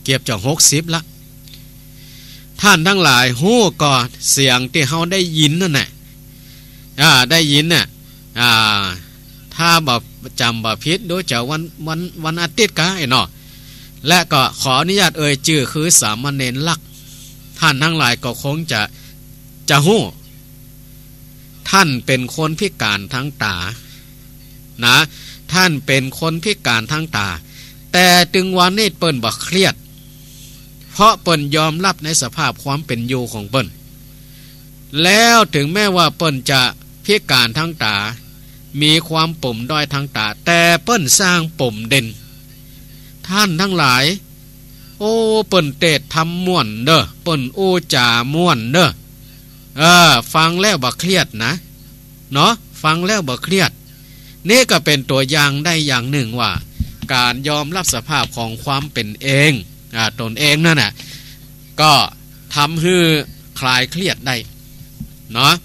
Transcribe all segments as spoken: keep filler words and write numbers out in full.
เก็บจะหกสิบละท่านทั้งหลายฮู้ก่อนเสียงที่เฮาได้ยินนั่นแหละอ่าได้ยินน่ะอ่าถ้าบ่จำบ่ผิดโดยจะวันวันวันอาทิตย์กะไอ้เนาะและก็ขออนุญาตเอ่ยชื่อคือสามเณรลักษณ์ท่านทั้งหลายก็คงจะจะฮู้ท่านเป็นคนพิการทางตานะท่านเป็นคนพิการทางตาแต่ถึงวันนี้เปิ้นบ่เครียดเพราะเปิ้นยอมรับในสภาพความเป็นอยู่ของเปิ้นแล้วถึงแม้ว่าเปิ้นจะพิการทางตามีความปุ่มด้อยทางตาแต่เปิ้นสร้างปุ่มเด่นท่านทั้งหลายโอ้เปิ้นเตศทำม่วนเด้อเปิ้นโอ้จ่าม่วนเด้อเออฟังแล้วบ่เครียดนะเนาะฟังแล้วบ่เครียดนี่ก็เป็นตัวอย่างได้อย่างหนึ่งว่าการยอมรับสภาพของความเป็นเองอ่าตนเองนั่นน่ะก็ทำให้คลายเครียดได้เนาะ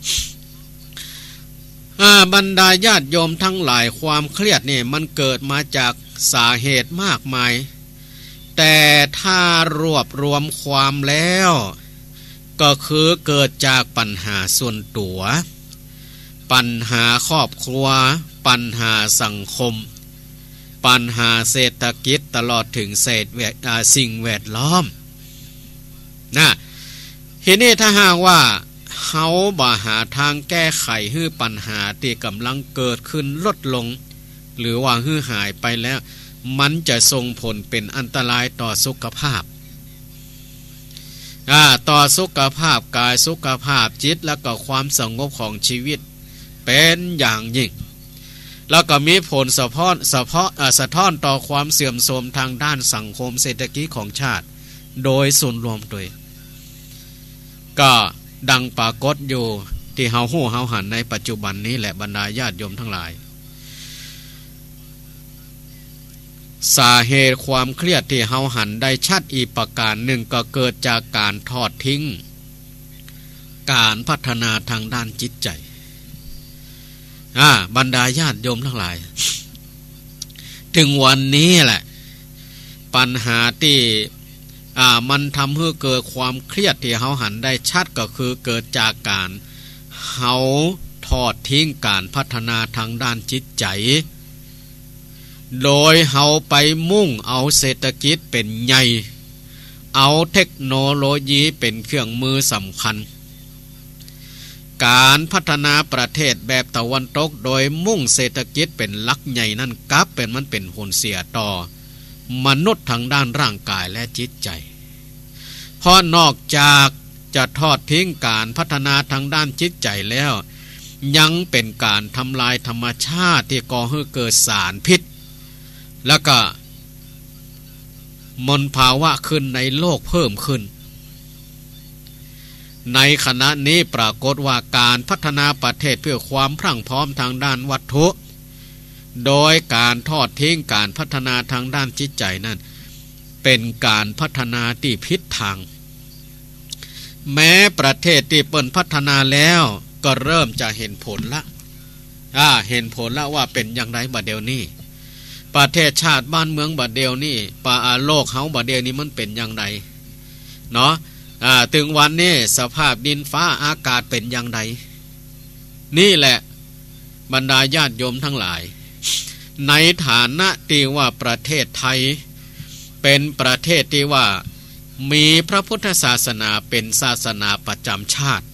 อ่าบรรดาญาติโยมทั้งหลายความเครียดนี่มันเกิดมาจากสาเหตุมากมายแต่ถ้ารวบรวมความแล้วก็คือเกิดจากปัญหาส่วนตัวปัญหาครอบครัวปัญหาสังคมปัญหาเศรษฐกิจตลอดถึงเศรษฐแวดสิ่งแวดล้อมนะทีนี้ถ้าหากว่าเฮาบ่หาทางแก้ไขให้ปัญหาที่กำลังเกิดขึ้นลดลงหรือว่าให้หายไปแล้วมันจะส่งผลเป็นอันตรายต่อสุขภาพอ่าต่อสุขภาพกายสุขภาพจิตแล้วก็ความสงบของชีวิตเป็นอย่างยิ่งแล้วก็มีผลสะท้อนสะท้อนสะท้อนต่อความเสื่อมโทรมทางด้านสังคมเศรษฐกิจของชาติโดยส่วนรวมโดยก็ดังปรากฏอยู่ที่เฮาฮู้เฮาหันในปัจจุบันนี้แหละบรรดาญาติโยมทั้งหลายสาเหตุความเครียดที่เฮาหันได้ชัดอีกประการหนึ่งก็เกิดจากการทอดทิ้งการพัฒนาทางด้านจิตใจอ่าบรรดาญาติโยมทั้งหลายถึงวันนี้แหละปัญหาที่อ่ามันทำให้เกิดความเครียดที่เฮาหันได้ชัดก็คือเกิดจากการเฮาทอดทิ้งการพัฒนาทางด้านจิตใจโดยเฮาไปมุ่งเอาเศรษฐกิจเป็นใหญ่เอาเทคโนโลยีเป็นเครื่องมือสำคัญการพัฒนาประเทศแบบตะวันตกโดยมุ่งเศรษฐกิจเป็นหลักใหญ่นั่นกลับเป็นมันเป็นผลเสียต่อมนุษย์ทางด้านร่างกายและจิตใจเพราะนอกจากจะทอดทิ้งการพัฒนาทางด้านจิตใจแล้วยังเป็นการทำลายธรรมชาติที่ก่อให้เกิดสารพิษแล้วก็มลภาวะขึ้นในโลกเพิ่มขึ้นในขณะนี้ปรากฏว่าการพัฒนาประเทศเพื่อความพรั่งพร้อมทางด้านวัตถุโดยการทอดทิ้งการพัฒนาทางด้านจิตใจนั้นเป็นการพัฒนาที่ผิดทางแม้ประเทศที่เปิ่นพัฒนาแล้วก็เริ่มจะเห็นผลละอ่าเห็นผลละว่าเป็นอย่างไรบัดเดี๋ยวนี้ประเทศชาติบ้านเมืองบัดเดี๋ยวนี้ป่าโลกเฮาบัดเดี๋ยวนี้มันเป็นอย่างไรเนาะอ่าถึงวันนี้สภาพดินฟ้าอากาศเป็นอย่างไรนี่แหละบรรดาญาติโยมทั้งหลายในฐานะที่ว่าประเทศไทยเป็นประเทศที่ว่ามีพระพุทธศาสนาเป็นศาสนาประจำชาติ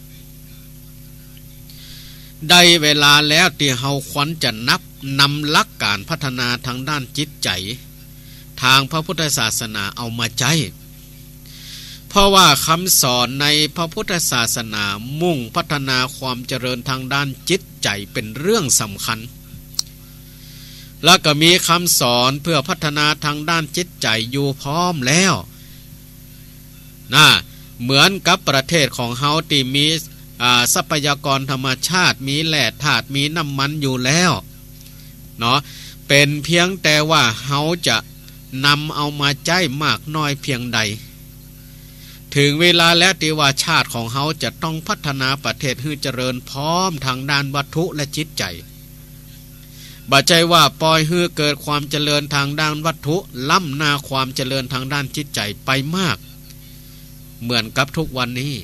ได้เวลาแล้วที่เฮาควรจะนับนำหลักการพัฒนาทางด้านจิตใจทางพระพุทธศาสนาเอามาใช้เพราะว่าคำสอนในพระพุทธศาสนามุ่งพัฒนาความเจริญทางด้านจิตใจเป็นเรื่องสำคัญแล้วก็มีคำสอนเพื่อพัฒนาทางด้านจิตใจอยู่พร้อมแล้วนะเหมือนกับประเทศของเฮาที่มีทรัพยากรธรรมชาติมีแร่ธาตุมีน้ำมันอยู่แล้วเนาะเป็นเพียงแต่ว่าเฮาจะนำเอามาใช้มากน้อยเพียงใดถึงเวลาแล้วที่ว่าชาติของเฮาจะต้องพัฒนาประเทศให้เจริญพร้อมทางด้านวัตถุและจิตใจบ่ใจว่าปล่อยให้เกิดความเจริญทางด้านวัตถุล้ำหน้าความเจริญทางด้านจิตใจไปมากเหมือนกับทุกวันนี้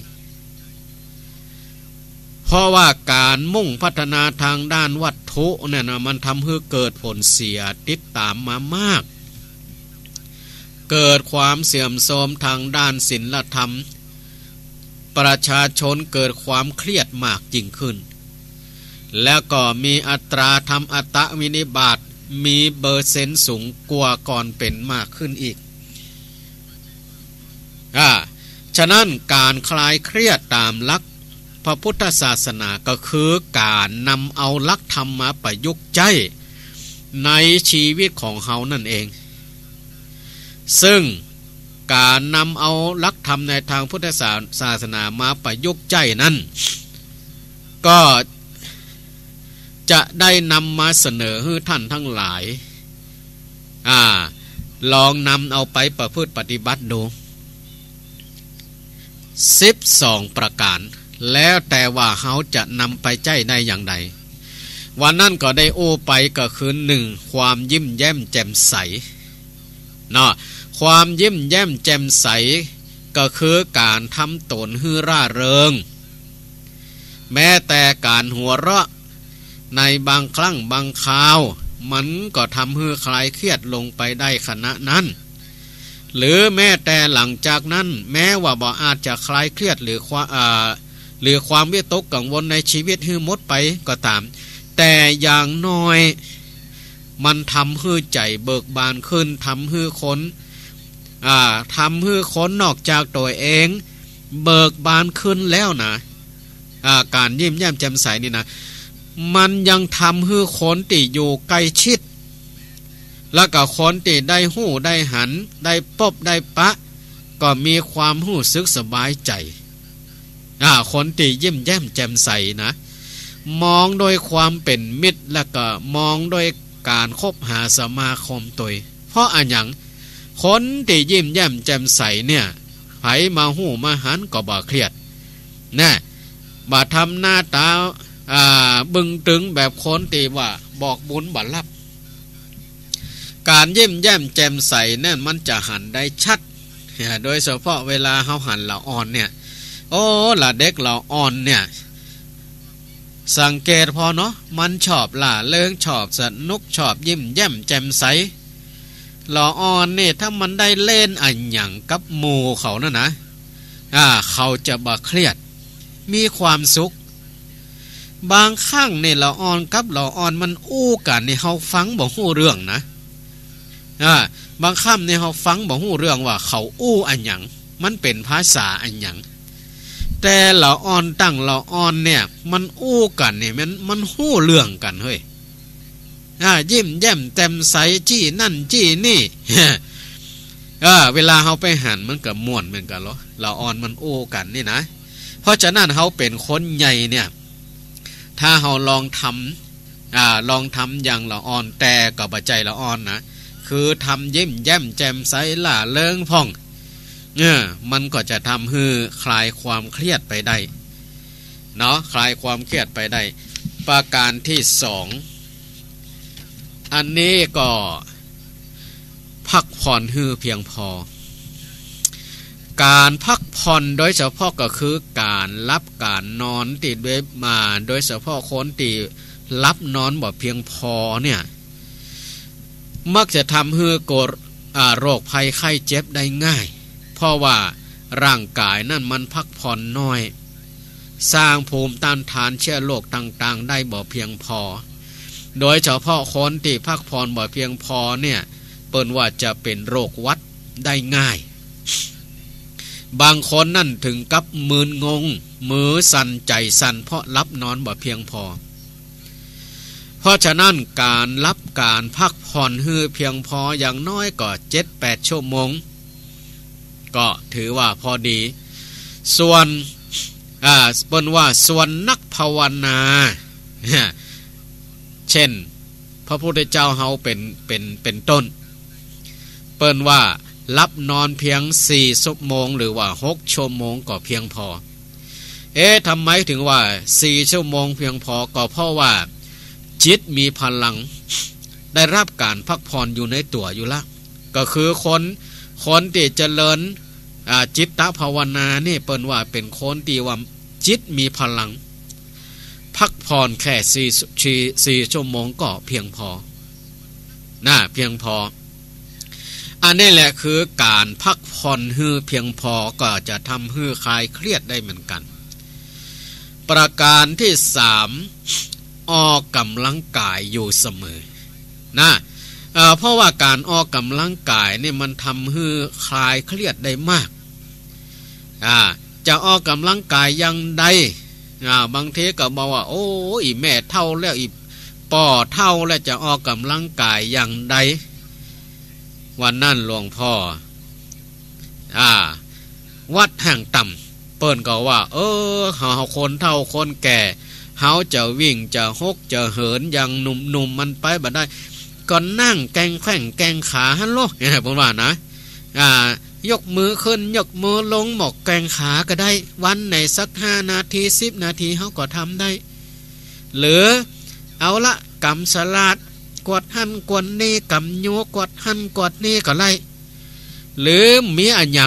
เพราะว่าการมุ่งพัฒนาทางด้านวัตถุเนี่ยนะมันทำให้เกิดผลเสียติดตามมามากเกิดความเสื่อมโทรมทางด้านศีลธรรมประชาชนเกิดความเครียดมากยิ่งขึ้นแล้วก็มีอัตราทำอัตวินิบาตมีเปอร์เซ็นต์สูงกว่าก่อนเป็นมากขึ้นอีกอ่าฉะนั้นการคลายเครียดตามหลักพระพุทธศาสนาก็คือการนำเอาหลักธรรมมาประยุกต์ใช้ในชีวิตของเฮานั่นเองซึ่งการนำเอาหลักธรรมในทางพุทธศาสนามาประยุกต์ใช้นั้นก็จะได้นำมาเสนอให้ท่านทั้งหลายอ่าลองนำเอาไปประพฤติปฏิบัติดูสิบสองประการแล้วแต่ว่าเขาจะนำไปใช้ได้อย่างใดวันนั้นก็ได้โอ้ไปก็คือหนึ่งความยิ้มแย้มแจ่มใสเนาะความยิ้มแย้มแจ่มใสก็คือการทำตนให้ร่าเริงแม้แต่การหัวเราะในบางครั้งบางคราวมันก็ทำให้คลายเครียดลงไปได้ขณะนั้นหรือแม้แต่หลังจากนั้นแม้ว่าบ่อาจจะคลายเครียดหรือความอ่าหรือความวิตกกังวลในชีวิตให้หมดไปก็ตามแต่อย่างน้อยมันทำให้ใจเบิกบานขึ้นทำให้คนอ่าทำให้คนนอกจากตัวเองเบิกบานขึ้นแล้วนะอ่าการยิ้มแย้มแจ่มใสนี่นะมันยังทำให้คนที่อยู่ใกล้ชิดแล้วก็คนที่ได้หู้ได้หันได้พบได้ปะก็มีความรู้สึกสบายใจอ่าคนที่ยิ้มแย้มแจ่มใสนะมองโดยความเป็นมิตรแล้วก็มองโดยการคบหาสมาคมตัวเพราะอันหยังคนที่ยิ้มแย้มแจ่มใสเนี่ยไผมาหู้มาหันก็บ่เครียดนะบ่ทำหน้าตาอ่าบึงตึงแบบคนที่ว่าบอกบุญบ่รับการยิ้มแย้มแจ่มใสนั่นมันจะหันได้ชัดโดยเฉพาะเวลาเฮาหันละอ่อนเนี่ยโอ้ละเด็กละอ่อนเนี่ยสังเกตพอเนาะมันชอบล่าเริงชอบสนุกชอบยิ้มแย้มแจ่มใสละอ่อนนี่ถ้ามันได้เล่นอันหยังกับหมู่เขานั่นนะอ่าเขาจะบ่เครียดมีความสุขบางครั้งนี่ละอ่อนกับละอ่อนมันอู้กันนี่เฮาฟังบ่ฮู้เรื่องนะอ่าบางคำนี่เฮาฟังบ่ฮู้เรื่องว่าเขาอู้อันหยังมันเป็นภาษาอันหยังแต่ละอ่อนตั้งละอ่อนเนี่ยมันอู้กันนี่มันมันฮู้เรื่องกันเฮ้ยอ่ายิ้มแย้มแจ่มใสจี้นั่นจี้นี่เออเวลาเฮาไปหันมันก็ม่วนเหมือนกันเหรอละอ่อนมันอู้กันนี่นะเพราะฉะนั้นเฮาเป็นคนใหญ่เนี่ยถ้าเฮาลองทำอ่าลองทำอย่างละอ่อนแต่ก็บ่ใจละอ่อนนะคือทำยิ้มแย้มแจ่มใสล่าเริงพ่องเออมันก็จะทำให้คลายความเครียดไปได้เนาะคลายความเครียดไปได้ประการที่สองอันนี้ก็พักผ่อนให้เพียงพอการพักผ่อนโดยเฉพาะก็คือการรับการนอนติดด้วยมาโดยเฉพาะคนที่รับนอนบ่เพียงพอเนี่ยมักจะทำให้เกิดโรคภัยไข้เจ็บได้ง่ายเพราะว่าร่างกายนั่นมันพักผ่อนน้อยสร้างภูมิต้านทานเชื้อโรคต่างๆได้บ่เพียงพอโดยเฉพาะคนที่พักผ่อนบ่เพียงพอเนี่ยเปิ้นว่าจะเป็นโรคหวัดได้ง่ายบางคนนั่นถึงกับมึนงงมือสั่นใจสั่นเพราะรับนอนบ่เพียงพอเพราะฉะนั้นการรับการพักผ่อนให้เพียงพออย่างน้อยก็ เจ็ดถึงแปด ชั่วโมงก็ถือว่าพอดีส่วนอ่าเปิ้นว่าส่วนนักภาวนาเช่นพระพุทธเจ้าเฮาเป็นเป็นเป็นต้นเปิ้นว่ารับนอนเพียงสี่ชั่วโมงหรือว่าหกชั่วโมงก็เพียงพอเอ๊ะทำไมถึงว่าสี่ชั่วโมงเพียงพอก็เพราะว่าจิตมีพลังได้รับการพักผ่อนอยู่ในตัวอยู่ละก็คือคนคนที่เจริญจิตตภาวนานี่เปิ้นว่าเป็นคนที่ว่าจิตมีพลังพักผ่อนแค่สี่สี่ชั่วโมงก็เพียงพอน่าเพียงพออันนี้แหละคือการพักผ่อนฮือเพียงพอก็จะทำให้คลายเครียดได้เหมือนกันประการที่สามออกกำลังกายอยู่เสมอนะเอ่อเพราะว่าการออกกำลังกายนี่มันทำให้คลายเครียดได้มากอ่าจะออกกำลังกายอย่างใดอ่าบางทีก็บอกว่าโอ้อีแม่เท่าแล้วอีป่อเท่าแล้วจะออกกำลังกายอย่างใดวันนั้นหลวงพ่ออ่าวัดแห่งต่ำเปิ้นก็ว่าเออเฮาคนเฒ่าคนแก่เฮาจะวิ่งจะฮกจะเหินอย่างหนุ่มๆมันไปบ่ได้ก็นั่งแกงแข้งแกงขาหั่นโลกเนี่ยผมว่านะอ่ายกมือขึ้นยกมือลงหมอกแกงขาก็ได้วันไหนสักห้านาทีสิบนาทีเฮาก็ทำได้หรือเอาละกำสลัดกวดหั่นกวดนี่กำโยกวดหั่นกวดนี่ก็ไล่หรือมีอะหยัง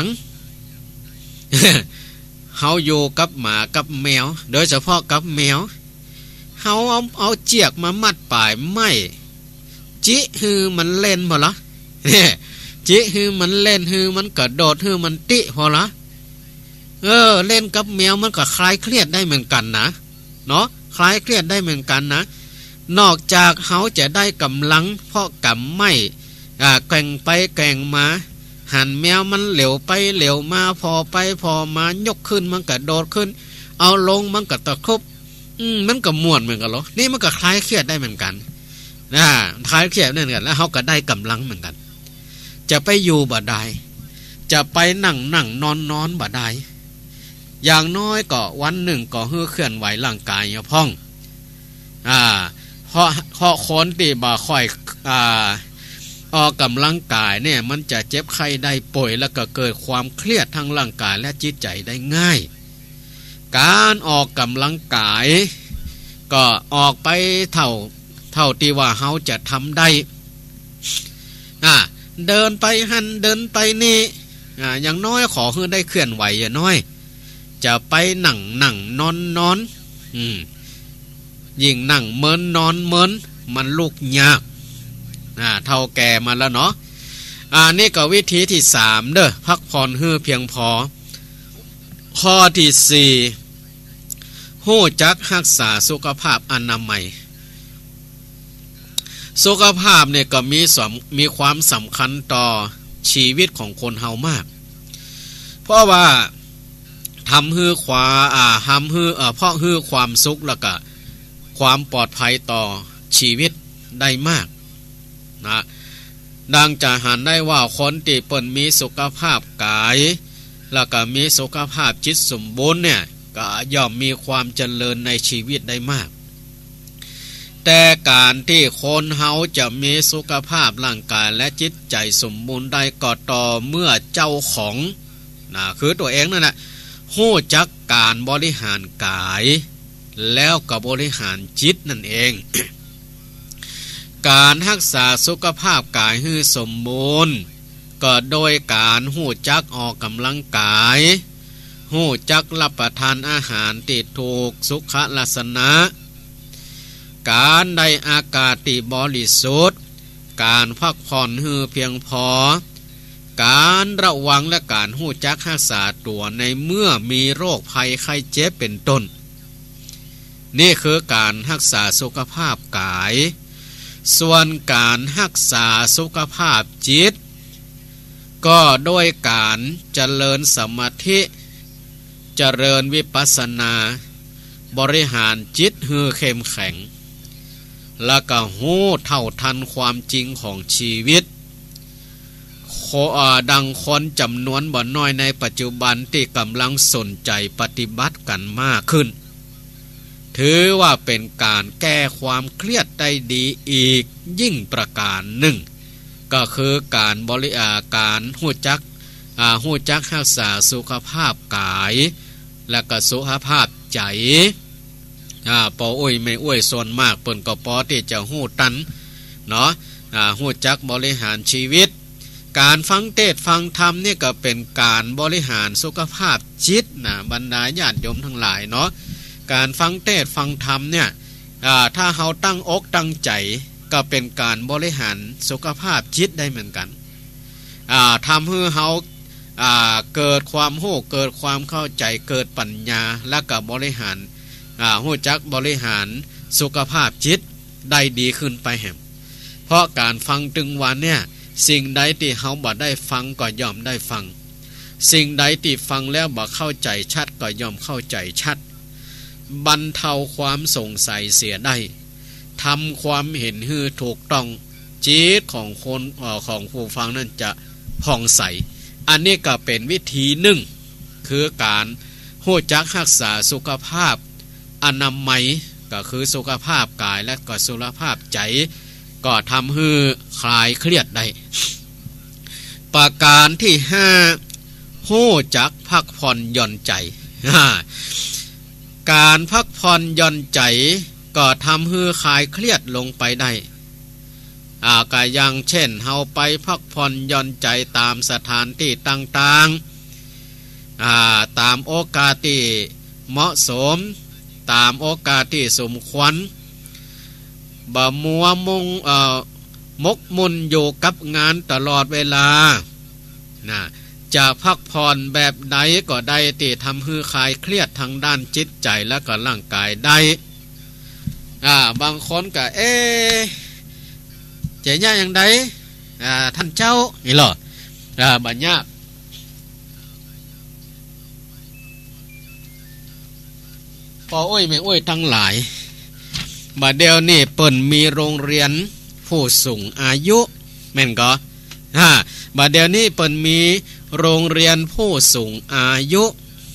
เฮาอยู่กับหมากับแมวโดยเฉพาะกับแมวเฮาเอาเอาเจียกมามัดปลายไม้จิฮือมันเล่นบ่ล่ะเนี่ยจิฮือมันเล่นฮือมันกระโดดฮือมันติพอละเออเล่นกับแมวมันก็คลายเครียดได้เหมือนกันนะเนาะคลายเครียดได้เหมือนกันนะนอกจากเฮาจะได้กำลังเพราะกำไม้อ่าแกว่งไปแกว่งมาหันแมวมันเหลวไปเหลวมาพอไปพอมายกขึ้นมันก็โดดขึ้นเอาลงมันก็ตะครุบอืมมันก็ม่วนเหมือนกันเหรอนี่มันก็คลายเครียดได้เหมือนกันนะคลายเครียดเหมือนกันแล้วเฮาก็ได้กำลังเหมือนกันจะไปอยู่บ่ได้จะไปนั่งนั่งนอนนอนบ่ได้อย่างน้อยก็วันหนึ่งก็ฮือเคลื่อนไหวร่างกายอย่าพ้องอ่าเพราะเพราะคนที่บ่ค่อยอ่าออกกำลังกายเนี่ยมันจะเจ็บไข้ได้ป่วยแล้วก็เกิดความเครียดทางร่างกายและจิตใจได้ง่ายการออกกำลังกายก็ออกไปเท่าเท่าที่ว่าเฮาจะทำได้อ่าเดินไปหันเดินไปนี่อ่าอย่างน้อยขอให้ได้เคลื่อนไหวอย่างน้อยจะไปนั่งนั่งนอนนอนอืมยิ่งนั่งเมินนอนเมินมันลุกยากอ่าเท่าแก่มาแล้วเนาะอ่านี่ก็วิธีที่สามเด้อพักผ่อนให้เพียงพอข้อที่สี่ฮู้จักรักษาสุขภาพอนามัยสุขภาพเนี่ยก็มีสำมีความสำคัญต่อชีวิตของคนเฮามากเพราะว่าทำให้ขวาอ่าทำให้เอ่อเพราะให้ความสุขแล้วก็ความปลอดภัยต่อชีวิตได้มากนะดังจะหันได้ว่าคนที่เปิ้นมีสุขภาพกายแล้วก็มีสุขภาพจิตสมบูรณ์เนี่ยก็ย่อมมีความเจริญในชีวิตได้มากแต่การที่คนเฮาจะมีสุขภาพร่างกายและจิตใจสมบูรณ์ได้ก็ต่อเมื่อเจ้าของนะคือตัวเองนั่นแหละรู้จักการบริหารกายแล้วก็บริหารจิตนั่นเอง การรักษาสุขภาพกายให้สมบูรณ์ก็โดยการรู้จักออกกำลังกายรู้จักรับประทานอาหารที่ถูกสุขลักษณะการได้อากาศที่บริสุทธิ์การพักผ่อนให้เพียงพอการระวังและการรู้จักรักษาตัวในเมื่อมีโรคภัยไข้เจ็บเป็นต้นนี่คือการรักษาสุขภาพกายส่วนการรักษาสุขภาพจิตก็โดยการเจริญสมาธิเจริญวิปัสสนาบริหารจิตให้เข้มแข็งแล้วก็หู้เท่าทันความจริงของชีวิตดังคนจำนวนบ่น้อยในปัจจุบันที่กำลังสนใจปฏิบัติกันมากขึ้นถือว่าเป็นการแก้ความเครียดได้ดีอีกยิ่งประการหนึ่งก็คือการบริอาการหู้จักหู้จักรักษาสุขภาพกายและก็สุขภาพใจอ่าปออ้ยไม่อ้วยส่วนมากเปิ้นก็ปอที่จะหู้ตันเนาะฮู้จักบริหารชีวิตการฟังเทศน์ฟังธรรมนี่ก็เป็นการบริหารสุขภาพจิตนะบรรดาญาติโยมทั้งหลายเนาะการฟังเทศน์ฟังธรรมเนี่ยถ้าเฮาตั้งอกตั้งใจก็เป็นการบริหารสุขภาพจิตได้เหมือนกันทำให้เฮาเกิดความรู้เกิดความเข้าใจเกิดปัญญาและก็บริหารฮู้จักบริหารสุขภาพจิตได้ดีขึ้นไปแห่งเพราะการฟังตึงวันเนี่ยสิ่งใดที่เฮาบ่ได้ฟังก็ย่อมได้ฟังสิ่งใดที่ฟังแล้วบ่เข้าใจชัดก็ย่อมเข้าใจชัดบรรเทาความสงสัยเสียได้ทำความเห็นฮือถูกต้องจิตของคนของผู้ฟังนั้นจะผ่องใสอันนี้ก็เป็นวิธีหนึ่งคือการรู้จักรักษาสุขภาพอนามัยก็คือสุขภาพกายและก็สุขภาพใจก็ทำให้คลายเครียดได้ประการที่ห้ารู้จักพักผ่อนหย่อนใจการพักผ่อนหย่อนใจก็ทำให้คลายเครียดลงไปได้อ่าก็อย่างเช่นเฮาไปพักผ่อนหย่อนใจตามสถานที่ต่างๆอ่าตามโอกาสที่เหมาะสมตามโอกาสที่สมควรบ่มัวมุงเอ่อมกมุ่นอยู่กับงานตลอดเวลานะจะพักผ่อนแบบใดก็ได้ที่ทำให้คลายเครียดทางด้านจิตใจและก็ร่างกายได้อ่าบางคนก็เอ๊ะเจ๊ย่าอย่างใดอ่าท่านเจ้านี่หรออ่าบัญญัติพอโอ้ยแม่โอ้ยทั้งหลายบัดเดี๋ยวนี้เปิ่นมีโรงเรียนผู้สูงอายุแม่นก็ฮะบัดเดี๋ยวนี้เปิ่นมีโรงเรียนผู้สูงอายุ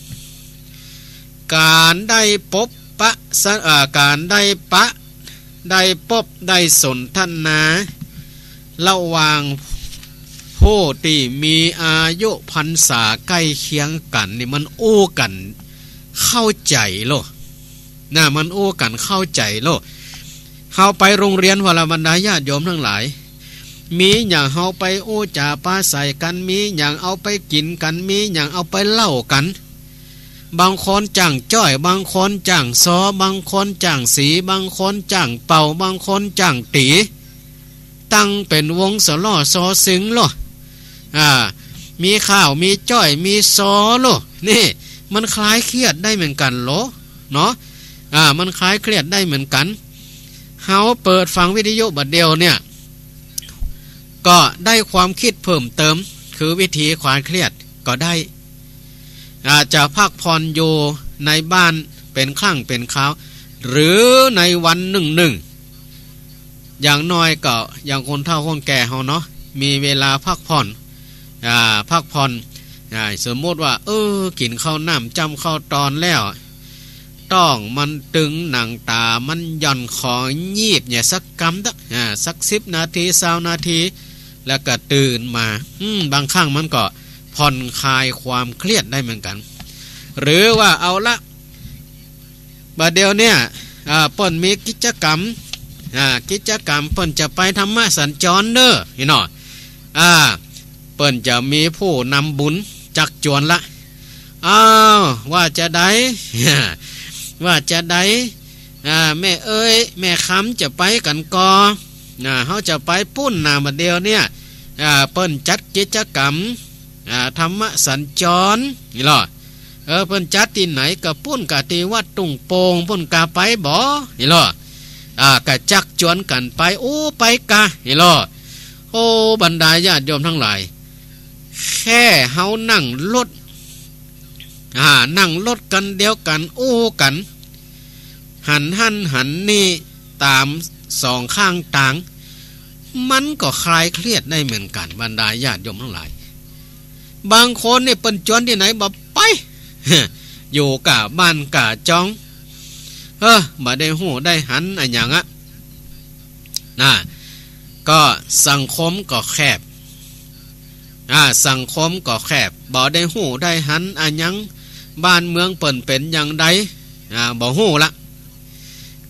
การได้พบปะการได้ปะได้พบได้สนทนาระหว่างผู้ที่มีอายุพรรษาใกล้เคียงกันนี่มันอู้กันเข้าใจโลน่ะมันอู้กันเข้าใจโลเฮาไปโรงเรียนวรบรรดาญาติโยมทั้งหลายมีอย่างเฮาไปอู้จ่าปาใส่กันมีอย่างเอาไปกินกันมีอย่างเอาไปเล่ากันบางคนจ้างจ้อยบางคนจ้างซอบางคนจ้างสีบางคนจ้างเป่าบางคนจ้างตีตั้งเป็นวงสล้อซอซึ้งโลอ่ามีข้าวมีจ้อยมีซอโลนี่มันคลายเครียดได้เหมือนกันโลเนาะอ่ามันคลายเครียดได้เหมือนกันเฮาเปิดฟังวิทยุบัดเดียวเนี่ยก็ได้ความคิดเพิ่มเติมคือวิธีคลายเครียดก็ได้อาจจะพักผ่อนอยู่ในบ้านเป็นครั้งเป็นคราวหรือในวันหนึ่งหนึ่งอย่างน้อยก็อย่างคนเฒ่าคนแก่เฮาเนาะมีเวลาพักผ่อนอ่าพักผ่อนอ่าสมมติว่าเออกินข้าวน้ำจำข้าวตอนแล้วต้องมันตึงหนังตามันหย่อนคอยีบเนี่ยสักกำตักอ่าสักสิบนาทีสามนาทีแล้วก็ตื่นมาอืมบางครั้งมันก็ผ่อนคลายความเครียดได้เหมือนกันหรือว่าเอาละบัดเดียวเนี่ยอ่าเปิ้นมีกิจกรรมอ่ากิจกรรมเปิ้นจะไปธรรมะสัญจรเด้อพี่น้องอ่าเปิ้นจะมีผู้นำบุญจักจวนละอ้าวว่าจะได้ ว่าจะได้อ่าแม่เอ้ยแม่คำจะไปกันกอนะเฮาจะไปปุ้นนาบัดเดียวเนี่ยอ่าเปิ้นจัดกิจกรรมอ่าธรรมะสัญจรนี่หรอเออเปิ้นจัดที่ไหนก็ปุ้นกะที่วัดตุงโปงปุ้นกะไปบ่นี่หรออ่ากะจักจวนกันไปโอ้ไปกะนี่หรอโอ้บรรดาญาติโยมทั้งหลายแค่เฮานั่งรถอ่านั่งรถกันเดียวกันโอ้กันหันหันหันนี่ตามสองข้างต่างมันก็คลายเครียดได้เหมือนกันบรรดาญาติโยมทั้งหลายบางคนนี่เปิ้นจวนที่ไหนบ่ไป อยู่กะบ้านกะจองเออบ่ได้หูได้หันอะไรอย่างอ่ะน่ะก็สังคมก็แคบอ่าสังคมก็แคบบ่ได้หูได้หันอะไรอย่างบ้านเมืองเปิ้นเป็นอย่างใดอ่าบ่หูละ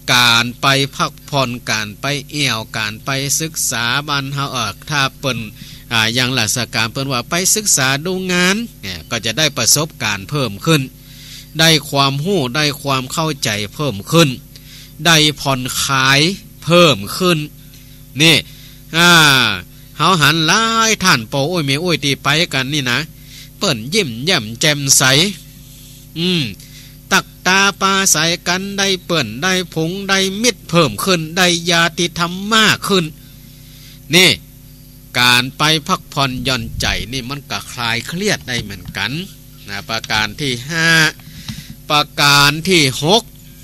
การไปพักผ่อนการไปเอี่ยวการไปศึกษาบ้านเฮาเอิกถ้าเปิ้นอ่าอย่างราชการเปิ้นว่าไปศึกษาดูงานเนี่ยก็จะได้ประสบการณ์เพิ่มขึ้นได้ความรู้ได้ความเข้าใจเพิ่มขึ้นได้ผ่อนคลายเพิ่มขึ้นนี่อ่าเฮาหันหลายท่านปอโอ้ยแม่โอ้ยตีไปกันนี่นะเปิ้นยิ้มแย้มแจ่มใสอืมตักตาปาใสกันได้เปิ้นได้ผงได้มิตรเพิ่มขึ้นได้ญาติธรรมมากขึ้นนี่การไปพักผ่อนหย่อนใจนี่มันก็คลายเครียดได้เหมือนกันนะประการที่ห้าประการที่หก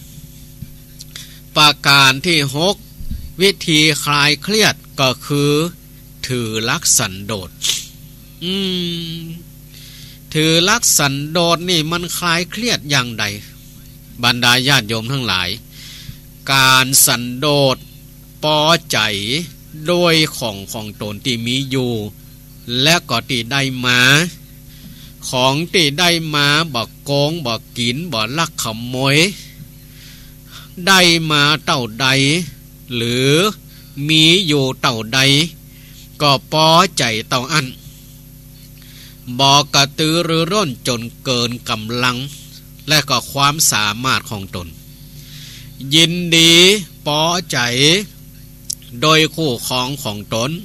ประการที่หกวิธีคลายเครียดก็คือถือลักสันโดษอืมถือลักสันโดษนี่มันคลายเครียดอย่างใดบรรดาญาติโยมทั้งหลายการสันโดษปอใจโดยของของตนที่มีอยู่และก็ที่ได้มาของที่ได้มาบ่โกงบ่กินบ่ลักขโมยได้มาเต่าใดหรือมีอยู่เต่าใดก็ปอใจเต่าอันบ่กระตือรือร้นจนเกินกำลังและก็ความสามารถของตนยินดีปอใจโดยคู่ครองของตน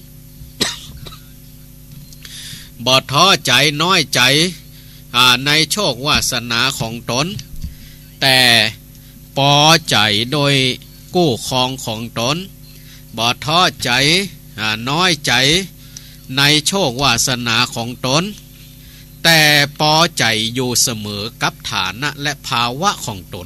บ่ท้อใจน้อยใจในโชควาสนาของตนแต่ปอใจโดยกู้ครองของตนบ่ท้อใจน้อยใจในโชควาสนาของตนแต่ปอใจอยู่เสมอกับฐานะและภาวะของตน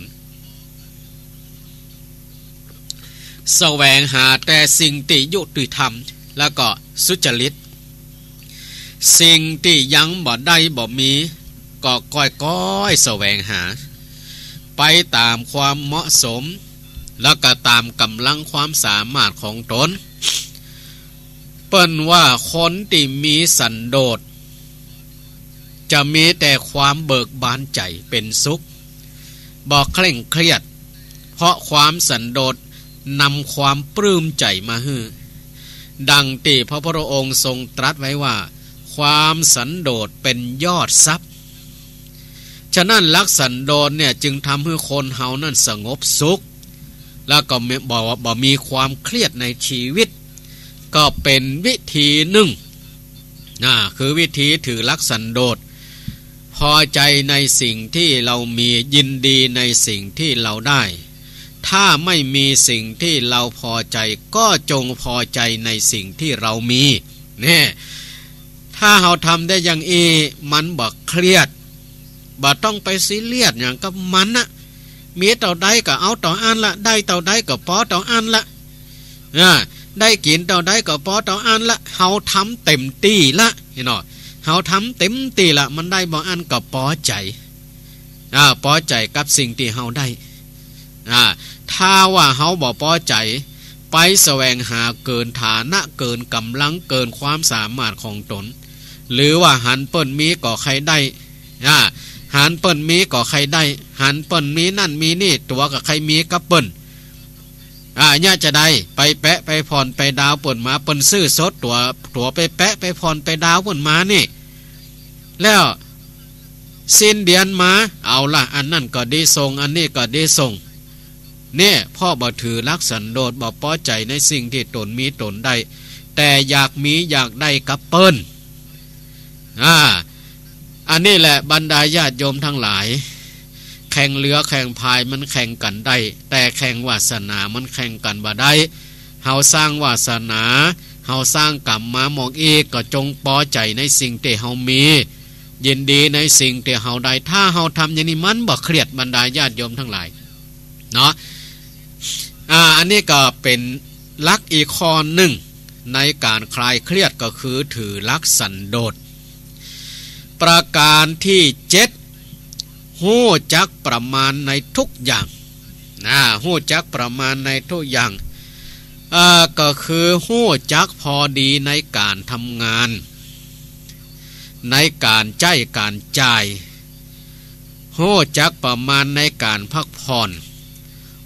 แสวงหาแต่สิ่งที่ยุติธรรมแล้วก็สุจริตสิ่งที่ยังบ่ได้บ่มีก็ก้อยก้อยแสวงหาไปตามความเหมาะสมแล้วก็ตามกำลังความสามารถของตนเปิ้นว่าคนที่มีสันโดษจะมีแต่ความเบิกบานใจเป็นสุขบ่เคร่งเครียดเพราะความสันโดษนำความปลื้มใจมาให้ดังที่พระพุทธองค์ทรงตรัสไว้ว่าความสันโดษเป็นยอดทรัพย์ฉะนั้นลักสันโดษเนี่ยจึงทำให้คนเฮานั้นสงบสุขแล้วก็บอกว่าบ่มีความเครียดในชีวิตก็เป็นวิธีหนึ่งนะคือวิธีถือลักสันโดษพอใจในสิ่งที่เรามียินดีในสิ่งที่เราได้ถ้าไม่มีสิ่งที่เราพอใจก็จงพอใจในสิ่งที่เรามีเนี่ยถ้าเราทำได้อย่างอีมันบ่เครียดบ่ต้องไปซีเรียสอย่างกับมันนะมีเต่าใดก็เอาต่ออันละได้เต่าใดก็พอต่ออันละอ่าได้กินเต่าใดก็พอต่ออันละเฮาทำเต็มที่ละเห็นบ่เฮาทำเต็มที่ละมันได้บ่อันก็พอใจอ่าพอใจกับสิ่งที่เฮาได้อ่าถ้าว่าเฮาบ่พอใจไปแสวงหาเกินฐานะเกินกำลังเกินความสามารถของตนหรือว่าหันเปิ้นมีก็ใครได้อ่าหันเปิ้นมีก็ใครได้หันเปิ้นมีนั่นมีนี่ตัวกับใครมีกับเปิ้นอ่าเนี่ยจะได้ไปแปะไปผ่อนไปดาวเปิ้นมาเปิ้นซื้อสดตัวตัวไปแปะไปผ่อนไปดาวเปิ้นมานี่แล้วสิ้นเดือนมาเอาล่ะอันนั่นก็ดีส่งอันนี้ก็ดีส่งเนี่ยพ่อบ่ถือลักสันโดษบ่พอใจในสิ่งที่ตนมีตนได้แต่อยากมีอยากได้กับเปิ้นอ่าอันนี้แหละบรรดาญาติโยมทั้งหลายแข่งเรือแข่งพายมันแข่งกันได้แต่แข่งวาสนามันแข่งกันบ่ได้เฮาสร้างวาสนาเฮาสร้างกรรมมามองอีกก็จงพอใจในสิ่งที่เฮามียินดีในสิ่งที่เฮาได้ถ้าเฮาทำอย่างนี้มันบ่เครียดบรรดาญาติโยมทั้งหลายเนาะอ่าอันนี้ก็เป็นลักอีกข้อหนึ่งในการคลายเครียดก็คือถือลักสันโดษประการที่เจ็ดหู้จักประมาณในทุกอย่างนะหู้จักประมาณในทุกอย่างอ่าก็คือหู้จักพอดีในการทำงานในการใช้การจ่ายหู้จักประมาณในการพักผ่อนห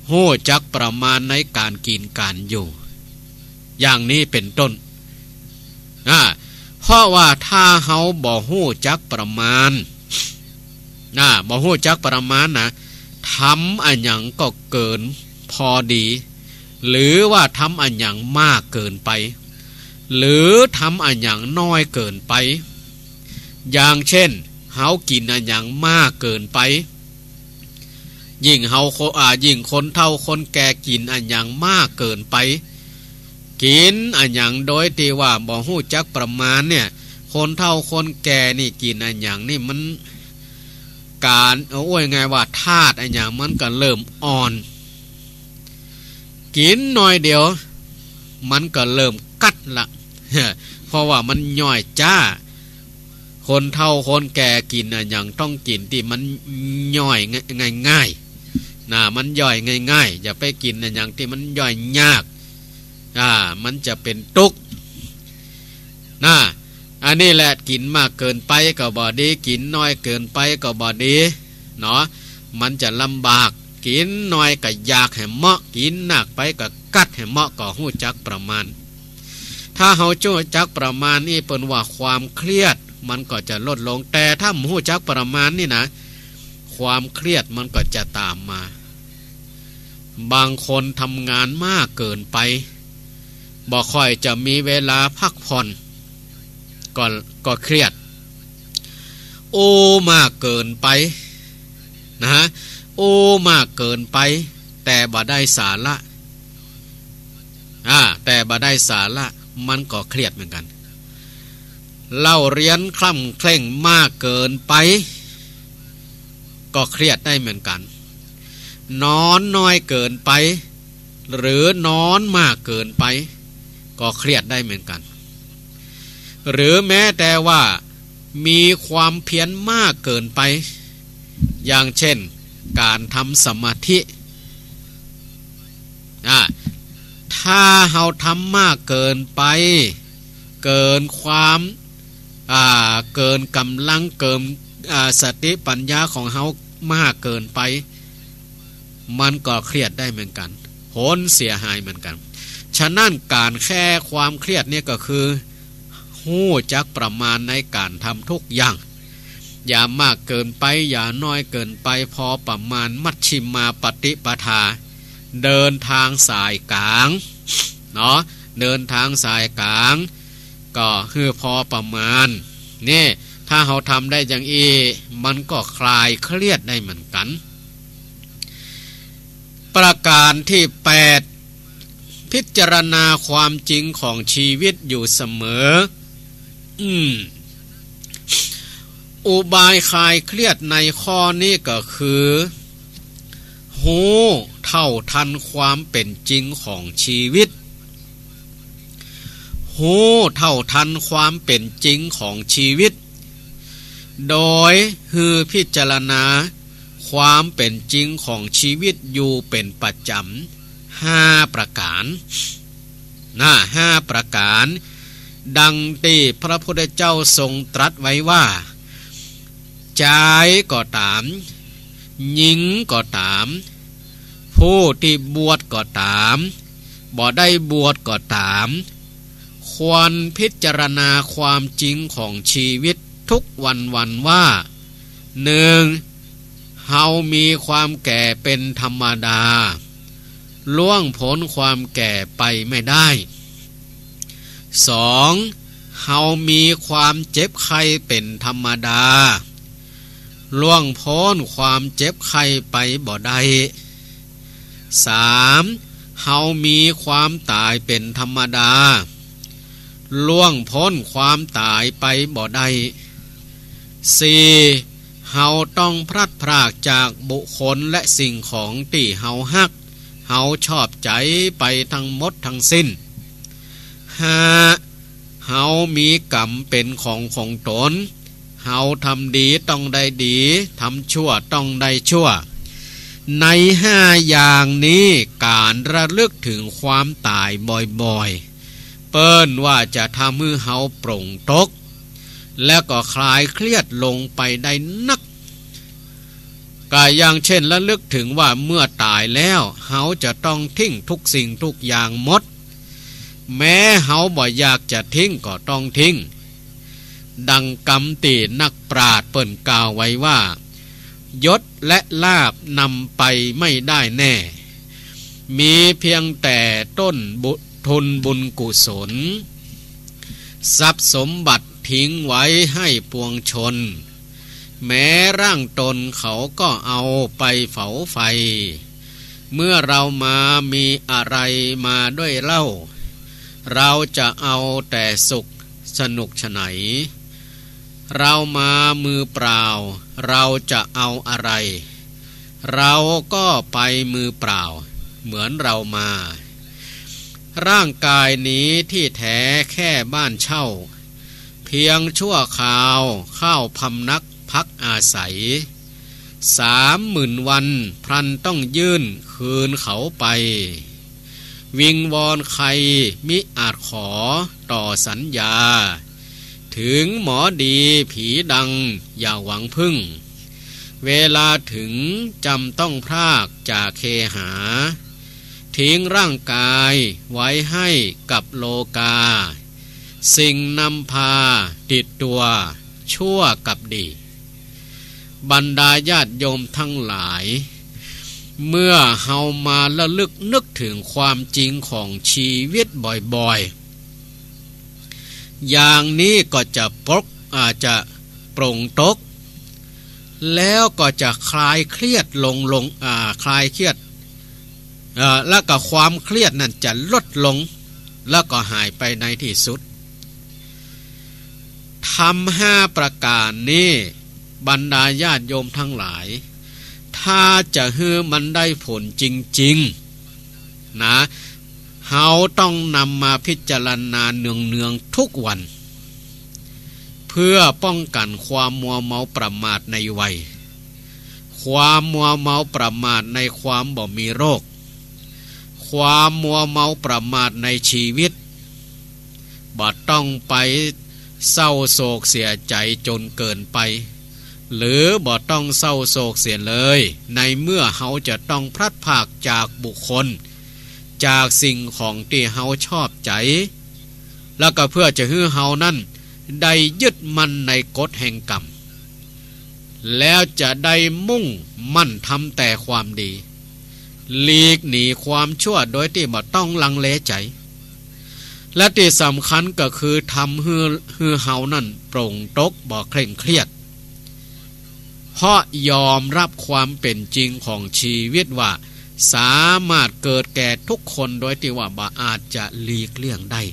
ฮู้จักประมาณในการกินการอยู่อย่างนี้เป็นต้นอ่าเพราะว่าถ้าเฮาบ่ฮู้จักประมาณอ่าบ่ฮู้จักประมาณนะทำอันหยังก็เกินพอดีหรือว่าทำอันหยังมากเกินไปหรือทำอันหยังน้อยเกินไปอย่างเช่นเฮากินอันหยังมากเกินไปยิ่งเฮาอ่ายิ่งคนเฒ่าคนแก่กินอันหยังมากเกินไปกินอันหยังโดยที่ว่าบ่ฮู้จักประมาณเนี่ยคนเฒ่าคนแก่นี่กินอันหยังนี่มันการเอาไว้ไงว่าธาตุอันหยังมันก็เริ่มอ่อนกินหน่อยเดียวมันก็เริ่มกัดละเพราะว่ามันย่อยจ้าคนเฒ่าคนแก่กินอันหยังต้องกินที่มันย่อยง่ายๆนะมันย่อยง่ายๆอย่าไปกินอันหยังที่มันย่อยยากอ่ามันจะเป็นตุกนะอันนี้แหละกินมากเกินไปก็บ่ดีกินน้อยเกินไปก็บ่ดีเนาะมันจะลำบากกินน้อยก็อยากให้เหมาะกินหนักไปก็กัดให้เหมาะก็ฮู้จักประมาณถ้าเฮาจู้จักประมาณนี่เปิ้นว่าความเครียดมันก็จะลดลงแต่ถ้าฮู้จักประมาณนี่นะความเครียดมันก็จะตามมาบางคนทำงานมากเกินไปบ่ค่อยจะมีเวลาพักผ่อนก็ก็เครียดโอ้มากเกินไปนะฮะโอ้มากเกินไปแต่บ่ได้สาระอ่าแต่บ่ได้สาระมันก็เครียดเหมือนกันเล่าเรียนคล่ำเคร่งมากเกินไปก็เครียดได้เหมือนกันนอนน้อยเกินไปหรือนอนมากเกินไปก็เครียดได้เหมือนกันหรือแม้แต่ว่ามีความเพียรมากเกินไปอย่างเช่นการทำสมาธิอ่ะถ้าเราทำมากเกินไปเกินความอ่าเกินกำลังเกินอ่าสติปัญญาของเรามากเกินไปมันก็เครียดได้เหมือนกันผลเสียหายเหมือนกันฉะนั้นการแค่ความเครียดเนี่ยก็คือฮู้จักประมาณในการทำทุกอย่างอย่ามากเกินไปอย่าน้อยเกินไปพอประมาณมัชฌิมาปฏิปทาเดินทางสายกลางเนาะเดินทางสายกลางก็คือพอประมาณนี่ถ้าเราทำได้อย่างอีมันก็คลายเครียดได้เหมือนกันประการที่แปดพิจารณาความจริงของชีวิตอยู่เสมออืมอุบายคลายเครียดในข้อนี้ก็คือหูเท่าทันความเป็นจริงของชีวิตหูเท่าทันความเป็นจริงของชีวิตโดยฮือพิจารณาความเป็นจริงของชีวิตอยู่เป็นประจำห้าประการนะห้าประการดังที่พระพุทธเจ้าทรงตรัสไว้ว่าชายก็ตามหญิงก็ตามผู้ที่บวชก็ตามบ่ได้บวชก็ตามควรพิจารณาความจริงของชีวิตทุกวันวันว่าหนึ่งเฮามีความแก่เป็นธรรมดาล่วงพ้นความแก่ไปไม่ได้สองเฮามีความเจ็บไข้เป็นธรรมดาล่วงพ้นความเจ็บไข้ไปบ่ได้สามเฮามีความตายเป็นธรรมดาล่วงพ้นความตายไปบ่ได้สี่เฮาต้องพลัดพรากจากบุคคลและสิ่งของที่เฮาฮักเฮาชอบใจไปทั้งหมดทั้งสิ้นห้าเฮามีกรรมเป็นของของตนเฮาทำดีต้องได้ดีทำชั่วต้องได้ชั่วในห้าอย่างนี้การระลึกถึงความตายบ่อยๆเปิ้นว่าจะทำให้เฮาปร่งตกและก็คลายเครียดลงไปได้นักก็อย่างเช่นระลึกถึงว่าเมื่อตายแล้วเฮาจะต้องทิ้งทุกสิ่งทุกอย่างหมดแม้เฮาบ่อยากจะทิ้งก็ต้องทิ้งดังกำตีนักปราชญ์เปิ้นกล่าวไว้ว่ายศและลาภนำไปไม่ได้แน่มีเพียงแต่ต้นบุทุนบุญกุศลทรัพย์สมบัติทิ้งไว้ให้ปวงชนแม้ร่างตนเขาก็เอาไปเผาไฟเมื่อเรามามีอะไรมาด้วยเล่าเราจะเอาแต่สุขสนุกไฉนเรามามือเปล่าเราจะเอาอะไรเราก็ไปมือเปล่าเหมือนเรามาร่างกายนี้ที่แท้แค่บ้านเช่าเพียงชั่วคราวเข้าพำนักพักอาศัยสามหมื่นวันพลันต้องยื่นคืนเขาไปวิงวอนใครมิอาจขอต่อสัญญาถึงหมอดีผีดังอย่าหวังพึ่งเวลาถึงจำต้องพรากจากเคหาทิ้งร่างกายไว้ให้กับโลกาสิ่งนำพาติดตัวชั่วกับดีบรรดาญาติโยมทั้งหลายเมื่อเฮามาระลึกนึกถึงความจริงของชีวิตบ่อยๆอย่างนี้ก็จะปลกอาจจะโปร่งตกแล้วก็จะคลายเครียดลงลงอ่าคลายเครียดอ่าแล้วก็ความเครียดนั้นจะลดลงแล้วก็หายไปในที่สุดทำห้าประการนี้บรรดาญาติโยมทั้งหลายถ้าจะให้มันได้ผลจริงๆนะเฮาต้องนำมาพิจารณาเนืองๆทุกวันเพื่อป้องกันความมัวเมาประมาทในวัยความมัวเมาประมาทในความบ่มีโรคความมัวเมาประมาทในชีวิตบ่ต้องไปเศร้าโศกเสียใจจนเกินไปหรือบ่ต้องเศร้าโศกเสียเลยในเมื่อเฮาจะต้องพลัดพรากจากบุคคลจากสิ่งของที่เฮาชอบใจแล้วก็เพื่อจะให้เฮานั้นได้ยึดมั่นในกฎแห่งกรรมแล้วจะได้มุ่งมั่นทำแต่ความดีหลีกหนีความชั่วโดยที่บ่ต้องลังเลใจและที่สำคัญก็คือทำให้ให้เฮานั้นโปร่งตกบ่เคร่งเครียดเพราะยอมรับความเป็นจริงของชีวิตว่าสามารถเกิดแก่ทุกคนโดยที่ว่าบ่อาจจะหลีกเลี่ยงได้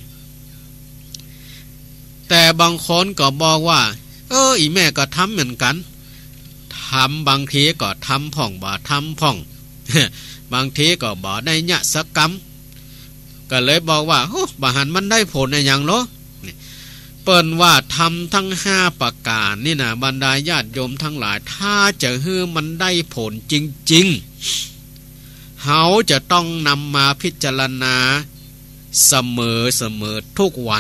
แต่บางคนก็บอกว่าเอออีแม่ก็ทำเหมือนกันทำบางทีก็ทำพ่องบ่ทำพ่อง บางทีก็บ่ได้ยะสกรรมก็เลยบอกว่าโอ้บ่หันมันได้ผลอะไรอย่างเนาะเปิ้นว่าทำทั้งห้าประการนี่นะบรรดาญาติโยมทั้งหลายถ้าจะให้มันได้ผลจริงๆเฮาจะต้องนำมาพิจารณาเสมอเสมอทุกวัน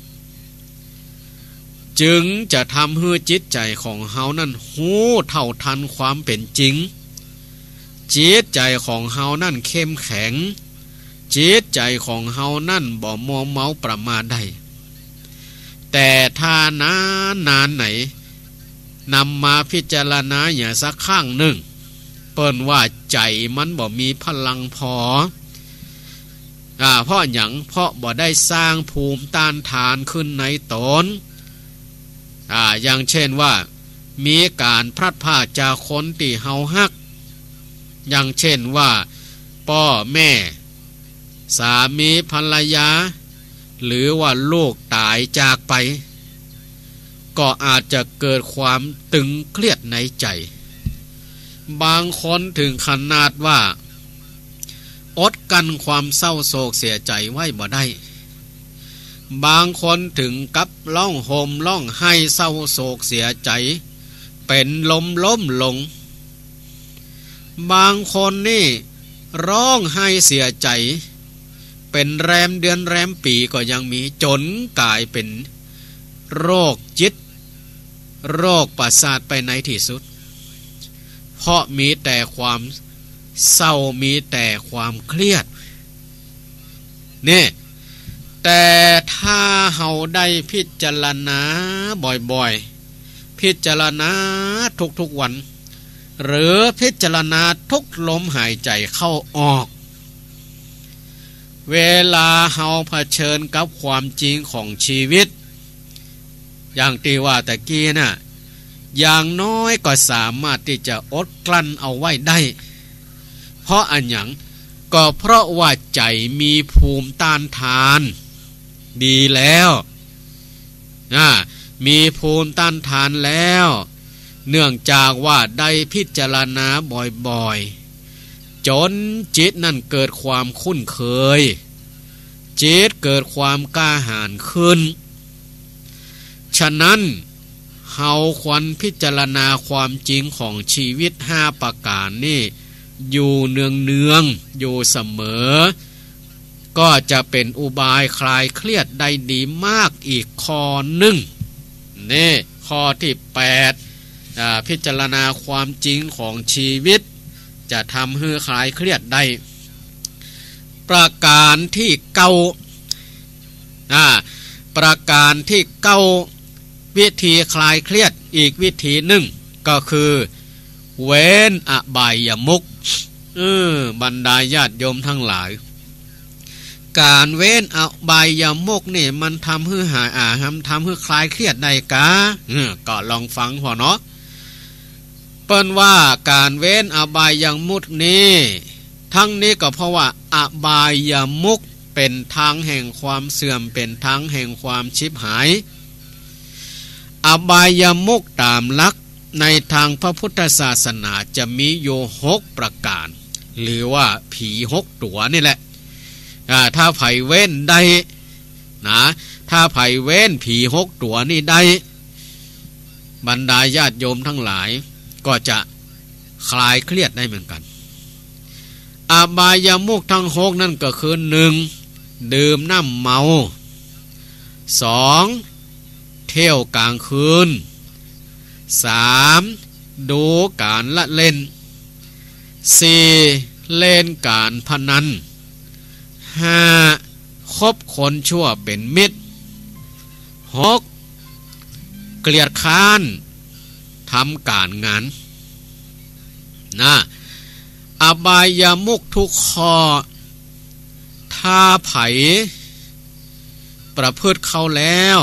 จึงจะทำให้จิตใจของเฮานั้นหู้เท่าทันความเป็นจริงจิตใจของเฮานั่นเข้มแข็งจิตใจของเฮานั่นบ่มัวเมาประมาทได้แต่ถ้านานนานไหนนำมาพิจารณาอย่างสักข้างหนึ่งเปิ้นว่าใจมันบ่มีพลังพออ่าเพราะหยังเพราะบ่ได้สร้างภูมิต้านทานขึ้นในตนอ่าอย่างเช่นว่ามีการพลัดพรากจากคนที่เฮาฮักอย่างเช่นว่าพ่อแม่สามีภรรยาหรือว่าลูกตายจากไปก็อาจจะเกิดความตึงเครียดในใจบางคนถึงขนาดว่าอดกันความเศร้าโศกเสียใจไว้บ่ได้บางคนถึงกับร้องโหมร้องไห้เศร้าโศกเสียใจเป็นลมล้มลงบางคนนี่ร้องไห้เสียใจเป็นแรมเดือนแรมปีก็ยังมีจนกลายเป็นโรคจิตโรคประสาทไปในที่สุดเพราะมีแต่ความเศร้ามีแต่ความเครียดนี่แต่ถ้าเฮาได้พิจารณาบ่อยๆพิจารณาทุกๆวันหรือพิจารณาทุกลมหายใจเข้าออกเวลาเฮาเผชิญกับความจริงของชีวิตอย่างที่ว่าตะกี้น่ะอย่างน้อยก็สามารถที่จะอดกลั้นเอาไว้ได้เพราะอันหยังก็เพราะว่าใจมีภูมิต้านทานดีแล้วนะมีภูมิต้านทานแล้วเนื่องจากว่าได้พิจารณาบ่อยๆจนจิตนั่นเกิดความคุ้นเคยจิตเกิดความกล้าหาญขึ้นฉะนั้นเฮาควรพิจารณาความจริงของชีวิตห้าประการนี่อยู่เนืองเนืองอยู่เสมอก็จะเป็นอุบายคลายเครียดได้ดีมากอีกข้อหนึ่งนี่ข้อที่แปดพิจารณาความจริงของชีวิตจะทำให้คลายเครียดได้ประการที่เก้าประการที่เก้าวิธีคลายเครียดอีกวิธีหนึ่งก็คือเว้นอบายมุขเออบรรดาญาติโยมทั้งหลายการเว้นอบายมุขนี่มันทำให้หายอาหำทำให้คลายเครียดได้กะก็ลองฟังพอเนาะเปิ้นว่าการเว้นอบายมุขนี้ทั้งนี้ก็เพราะว่าอบายมุขเป็นทางแห่งความเสื่อมเป็นทางแห่งความชิบหายอบายมุขตามหลักในทางพระพุทธศาสนาจะมีอยู่หกประการหรือว่าผีหกตัวนี่แหละถ้าไผเว้นได้นะถ้าไผเว้นผีหกตัวนี่ได้บรรดาญาติโยมทั้งหลายก็จะคลายเครียดได้เหมือนกันอบายมุขทั้งหกนั่นก็คือหนึ่งดื่มน้ำเมาสองเที่ยวกลางคืนสามดูการละเล่นสี่เล่นการพนันห้าคบคนชั่วเป็นมิตรหกเกลียดค้านทำการงานนะอบายมุขทุกข้อถ้าไผประพฤติเข้าแล้ว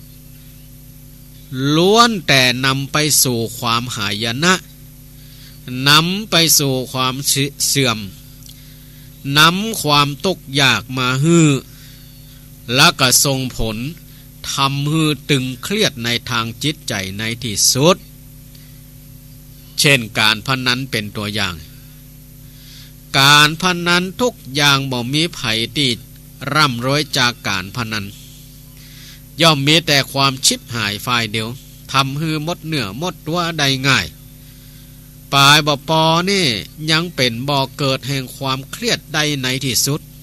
ล้วนแต่นำไปสู่ความหายนะนำไปสู่ความเสื่อมนำความตกยากมาฮื้อและก็ส่งผลทำให้ตึงเครียดในทางจิตใจในที่สุดเช่นการพนันเป็นตัวอย่างการพนันทุกอย่างบ่มีไผที่ร่ำรวยจากการพนันย่อมมีแต่ความชิบหายฝ่ายเดียวทำให้หมดเนื้อหมดตัวได้ง่ายปลายบ่ปอนี่ยังเป็นบ่อเกิดแห่งความเครียดได้ในที่สุด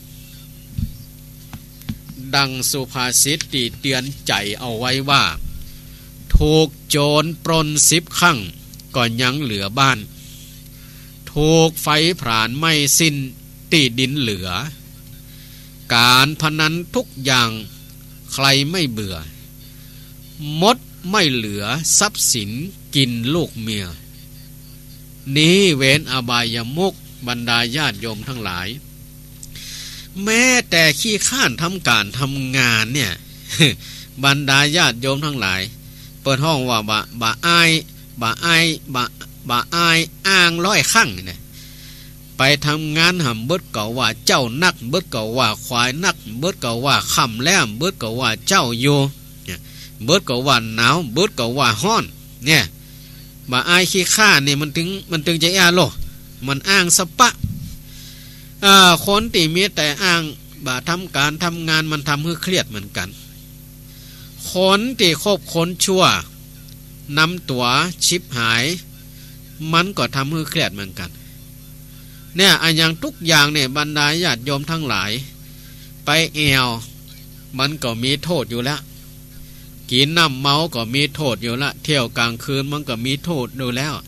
ดังสุภาษิตที่เตือนใจเอาไว้ว่าถูกโจรปล้นสิบครั้งก็ยังเหลือบ้านถูกไฟผลาญไม่สิ้นตีดินเหลือการพนันทุกอย่างใครไม่เบื่อมดไม่เหลือทรัพย์สินกินลูกเมียนี้เว้นอบายมุขบรรดาญาติโยมทั้งหลายแม้แต่ขี้ข้านทำการทำงานเนี่ย บรรดาญาติโยมทั้งหลายเปิดห้องว่าบะบะอายบะอายบะบะอายอ้างร้อยครั้งเนี่ยไปทำงานหำเบิดก็ว่าเจ้านักเบิดก็ว่าควายนักเบิดก็ว่าค่ำแล้มเบิดก็ว่าเจ้าโยเบิดก็ว่าหนาวเบิดก็ว่าฮ้อนเนี่ยบะอายขี้ข้านี่มันถึงมันถึงจะแย่โลมันอ้างสปะอ่าคนที่มีแต่อ้างบ่ทำการทำงานมันทำให้เครียดเหมือนกันคนที่คบคนชั่วนำตัวชิบหายมันก็ทำให้เครียดเหมือนกันเนี่ยอันอย่างทุกอย่างเนี่ยบรรดาญาติโยมทั้งหลายไปแอวมันก็มีโทษอยู่แล้วกินน้ำเมาก็มีโทษอยู่ละเที่ยวกลางคืนมันก็มีโทษอยู่แล้ว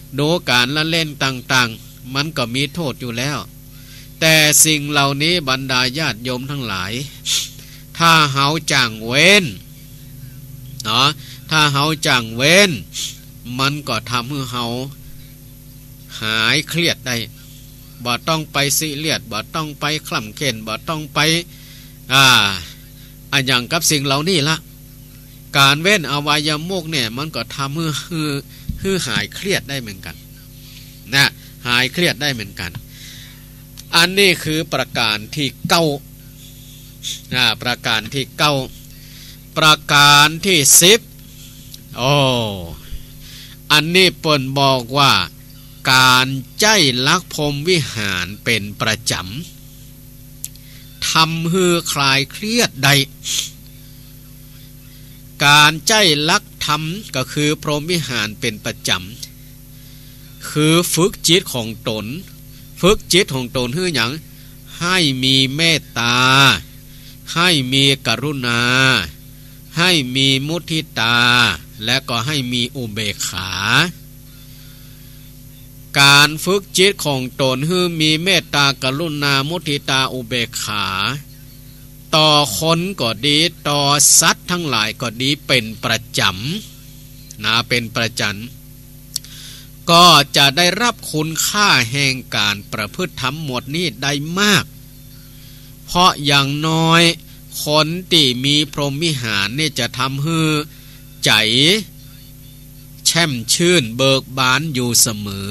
ดูการละเล่นต่างๆมันก็มีโทษอยู่แล้วแต่สิ่งเหล่านี้บรรดาญาติโยมทั้งหลายถ้าเฮาจ้างเว้นเนาะถ้าเฮาจ้างเว้นมันก็ทำให้เฮาหายเครียดได้บ่ต้องไปซีเรียสบ่ต้องไปคล่ำเข็นบ่ต้องไปอ่าอันอย่างกับสิ่งเหล่านี้ละการเว้นอวัยมุขเนี่ยมันก็ทำให้ให้หายเครียดได้เหมือนกันนะหายเครียดได้เหมือนกันอันนี้คือประการที่เก้านะประการที่เก้าประการที่สิบโอ้อันนี้เปิ้นบอกว่าการใจลักพรหมวิหารเป็นประจำทำให้คลายเครียดได้การใจลักทำก็คือพรหมวิหารเป็นประจำคือฝึกจิตของตนฝึกจิตของตนให้หยังให้มีเมตตาให้มีกรุณาให้มีมุทิตาและก็ให้มีอุเบกขาการฝึกจิตของตนให้มีเมตตากรุณามุทิตาอุเบกขาต่อคนก็ดีต่อสัตว์ทั้งหลายก็ดีเป็นประจำนะเป็นประจำก็จะได้รับคุณค่าแห่งการประพฤติธรรมหมดนี้ได้มากเพราะอย่างน้อยคนที่มีพรหมวิหารนี่จะทำให้ใจแช่มชื่นเบิกบานอยู่เสมอ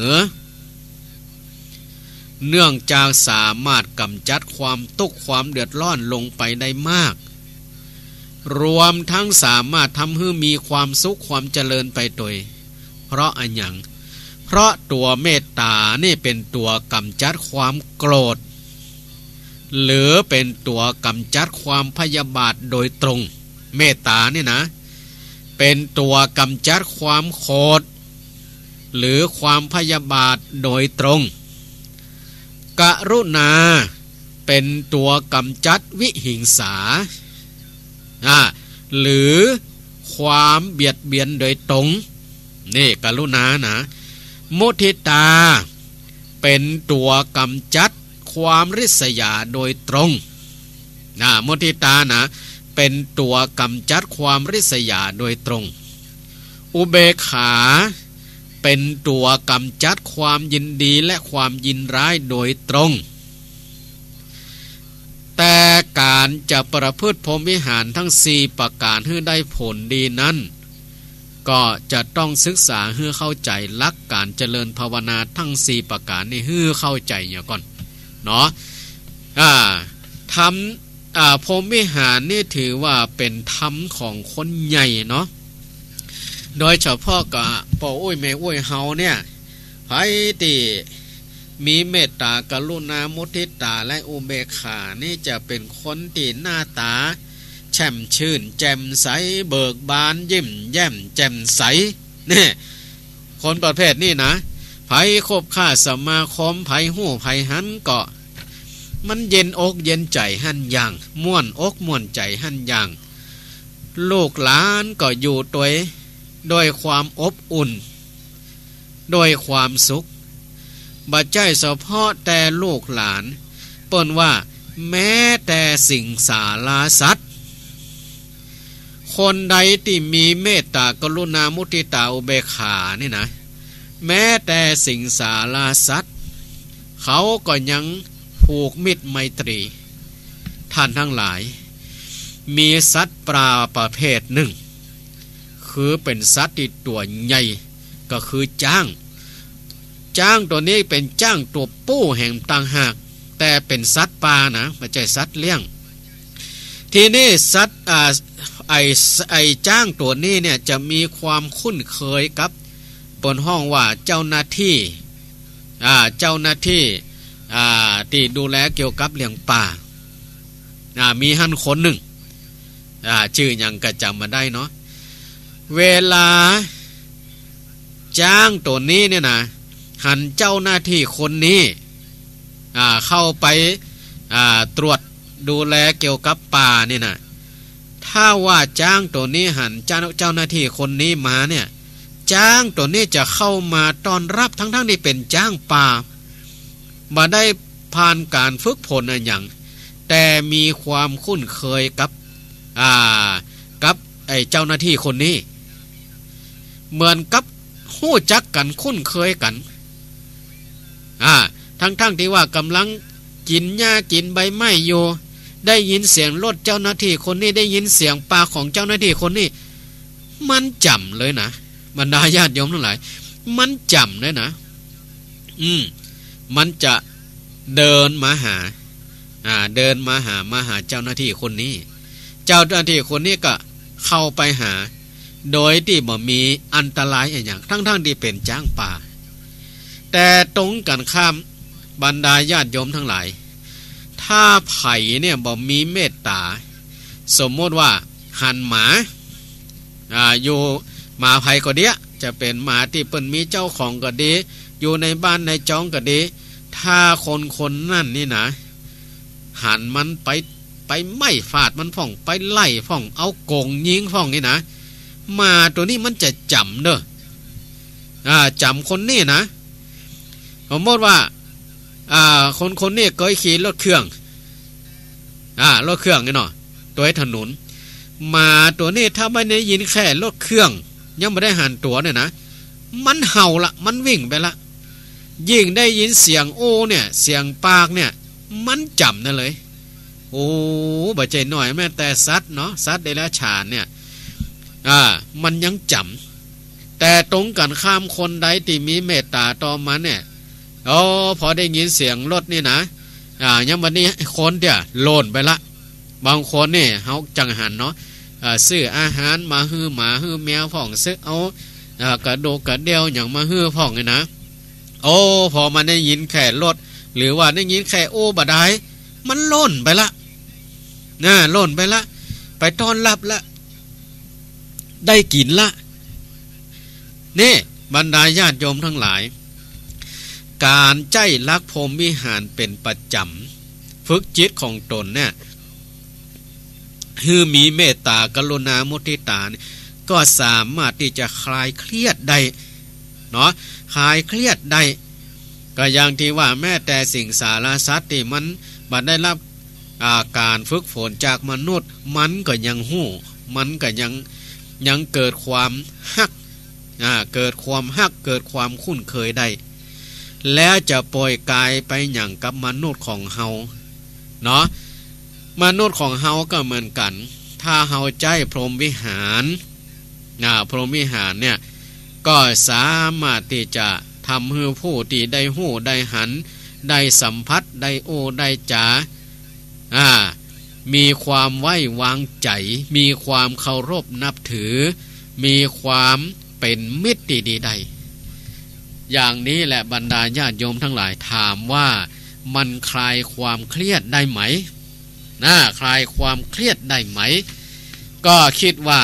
เนื่องจากสามารถกำจัดความทุกข์ความเดือดร้อนลงไปได้มากรวมทั้งสามารถทำให้มีความสุขความเจริญไปโดยเพราะอันหยังเพราะตัวเมตตานี่เป็นตัวกำจัดความโกรธหรือเป็นตัวกำจัดความพยาบาทโดยตรงเมตตานี่นะเป็นตัวกำจัดความโกรธหรือความพยาบาทโดยตรงกรุณาเป็นตัวกำจัดวิหิงสาอ่าหรือความเบียดเบียนโดยตรงนี่กรุณานะมุทิตาเป็นตัวกำจัดความริษยาโดยตรงนะมุทิตานะเป็นตัวกำจัดความริษยาโดยตรงอุเบกขาเป็นตัวกำจัดความยินดีและความยินร้ายโดยตรงแต่การจะประพฤติพรหมวิหารทั้งสี่ประการให้ได้ผลดีนั้นก็จะต้องศึกษาให้เข้าใจหลักการเจริญภาวนาทั้งสี่ประการนี้ให้เข้าใจอย่างก่อนเนาะอ่าทำอ่าพรหมวิหารนี่ถือว่าเป็นธรรมของคนใหญ่เนาะโดยเฉพาะกับพ่ออุ้ยแม่อุ้ยเฮาเนี่ยไผที่มีเมตตากรุณามุทิตาและอุเบกขานี่จะเป็นคนที่หน้าตาแช่มชื่นแจ่มใสเบิกบานยิ้มแย้มแจ่มใสนี่คนประเภทนี้นะไผคบค้าสมาคมไผหู้ไผหันก็มันเย็นอกเย็นใจหันอย่างม่วนอกม่วนใจหันอย่างลูกหลานก็อยู่ตัวโดยความอบอุ่นโดยความสุขบัดใจเฉพาะแต่ลูกหลานเปิ้นว่าแม้แต่สิ่งสาราสัตว์คนใดที่มีเมตตากรุณามุทิตาอุเบกขานี่นะแม้แต่สิ่งสาราสัตว์เขาก็ยังผูกมิตรไมตรีท่านทั้งหลายมีสัตว์ปลาประเภทหนึ่งคือเป็นสัตว์ที่ตัวใหญ่ก็คือจ้างจ้างตัวนี้เป็นจ้างตัวปู้แห่งต่างหากแต่เป็นสัตว์ป่านะไม่ใช่สัตว์เลี้ยงทีนี้สัตว์อ่าไอไอจ้างตัวนี้เนี่ยจะมีความคุ้นเคยกับบนห้องว่าเจ้าหน้าที่อ่าเจ้าหน้าที่อ่าที่ดูแลเกี่ยวกับเลี้ยงป่าอ่ามีหันคนหนึ่งอ่าชื่อยังกระจำมาได้เนาะเวลาจ้างตัวนี้เนี่ยนะหันเจ้าหน้าที่คนนี้อ่าเข้าไปอ่าตรวจดูแลเกี่ยวกับป่านี่นะถ้าว่าจ้างตัวนี้หันเจ้าเจ้าหน้าที่คนนี้มาเนี่ยจ้างตัวนี้จะเข้ามาต้อนรับทั้งๆที่เป็นจ้างป่าบ่ได้ผ่านการฝึกฝนอะไรอย่างแต่มีความคุ้นเคยกับอ่ากับไอ้เจ้าหน้าที่คนนี้เหมือนกับฮู้จักกันคุ้นเคยกันอ่าทั้งๆที่ว่ากำลังกินหญ้ากินใบไม้อยู่ได้ยินเสียงรถเจ้าหน้าที่คนนี้ได้ยินเสียงปลาของเจ้าหน้าที่คนนี้มันจำเลยนะบรรดาญาติโยมทั้งหลายมันจำเลยนะอืมมันจะเดินมาหาอ่าเดินมาหามาหาเจ้าหน้าที่คนนี้เจ้าหน้าที่คนนี้ก็เข้าไปหาโดยที่บ่มีอันตรายอย่างทั้งๆที่เป็นจ้างป่าแต่ตรงกันข้ามบรรดาญาติโยมทั้งหลายถ้าไผ่เนี่ยบ่มีเมตตาสมมติว่าหันหมาอ่าอยู่หมาไผ่ก็เดียจะเป็นหมาที่เปิ้นมีเจ้าของก็ดีอยู่ในบ้านในจ้องก็ดีถ้าคนคนนั่นนี่นะหันมันไปไปไม่ฟาดมันฟ่องไปไล่ฟ่องเอาโกงยิงฟ่องนี่นะหมาตัวนี้มันจะจำเด้ออ่าจำคนนี้นะสมมติว่าอ่าคนคนนี้เคยขี่รถเครื่องอ่ารถเครื่องนี่เนาะตัวถนนมาตัวนี้ถ้าไม่ได้ยินแค่รถเครื่องยังไม่ได้หันตัวเนี่ยนะมันเห่าละมันวิ่งไปละยิ่งได้ยินเสียงโอ้เนี่ยเสียงปากเนี่ยมันจำนั่นเลยโอ้บาดใจหน่อยแม้แต่สัตว์เนาะสัตว์เดรัจฉานเนี่ยอ่ามันยังจำแต่ตรงกันข้ามคนใดที่มีเมตตาต่อมันเนี่ยโอ้พอได้ยินเสียงรถนี่นะอ่ายังวันนี้คนเดียวโลนไปละบางคนนี่เฮาจังหันเนาะอ่าซื้ออาหารมาฮื้อหมาฮื้อแมวพ่องซื้อเอาอ่ากระโดกกระเดียวอย่างมาฮื้อพ่องนี่นะโอ้พอมันได้ยินแค่รถหรือว่าได้ยินแค่โอ้บ่ได้มันโล่นไปละน่าโล่นไปละไปต้อนรับละได้กินละนี่บรรดาญาติโยมทั้งหลายการใจรักพรหมวิหารเป็นประจำฝึกจิตของตนเนี่ยคือมีเมตตากรุณามุทิตาก็สามารถที่จะคลายเครียดได้เนาะคลายเครียดได้ก็อย่างที่ว่าแม้แต่สิ่งสารสัตว์ที่มันบัดได้รับอาการฝึกฝนจากมนุษย์มันก็ยังหู้มันก็ยังยังเกิดความฮักอ่าเกิดความฮักเกิดความคุ้นเคยได้แล้วจะปล่อยกายไปอย่างกับมนุษย์ของเฮาเนาะมนุษย์ของเฮาก็เหมือนกันถ้าเฮาใจพรหมวิหารอ่าพรหมวิหารเนี่ยก็สามารถที่จะทำให้ผู้ที่ได้หู้ได้หันได้สัมผัสได้โอ้ได้จ๋าอ่ามีความไว้วางใจมีความเคารพนับถือมีความเป็นมิตรดีๆได้อย่างนี้แหละบรรดาญาติโยมทั้งหลายถามว่ามันคลายความเครียดได้ไหมนะคลายความเครียดได้ไหมก็คิดว่า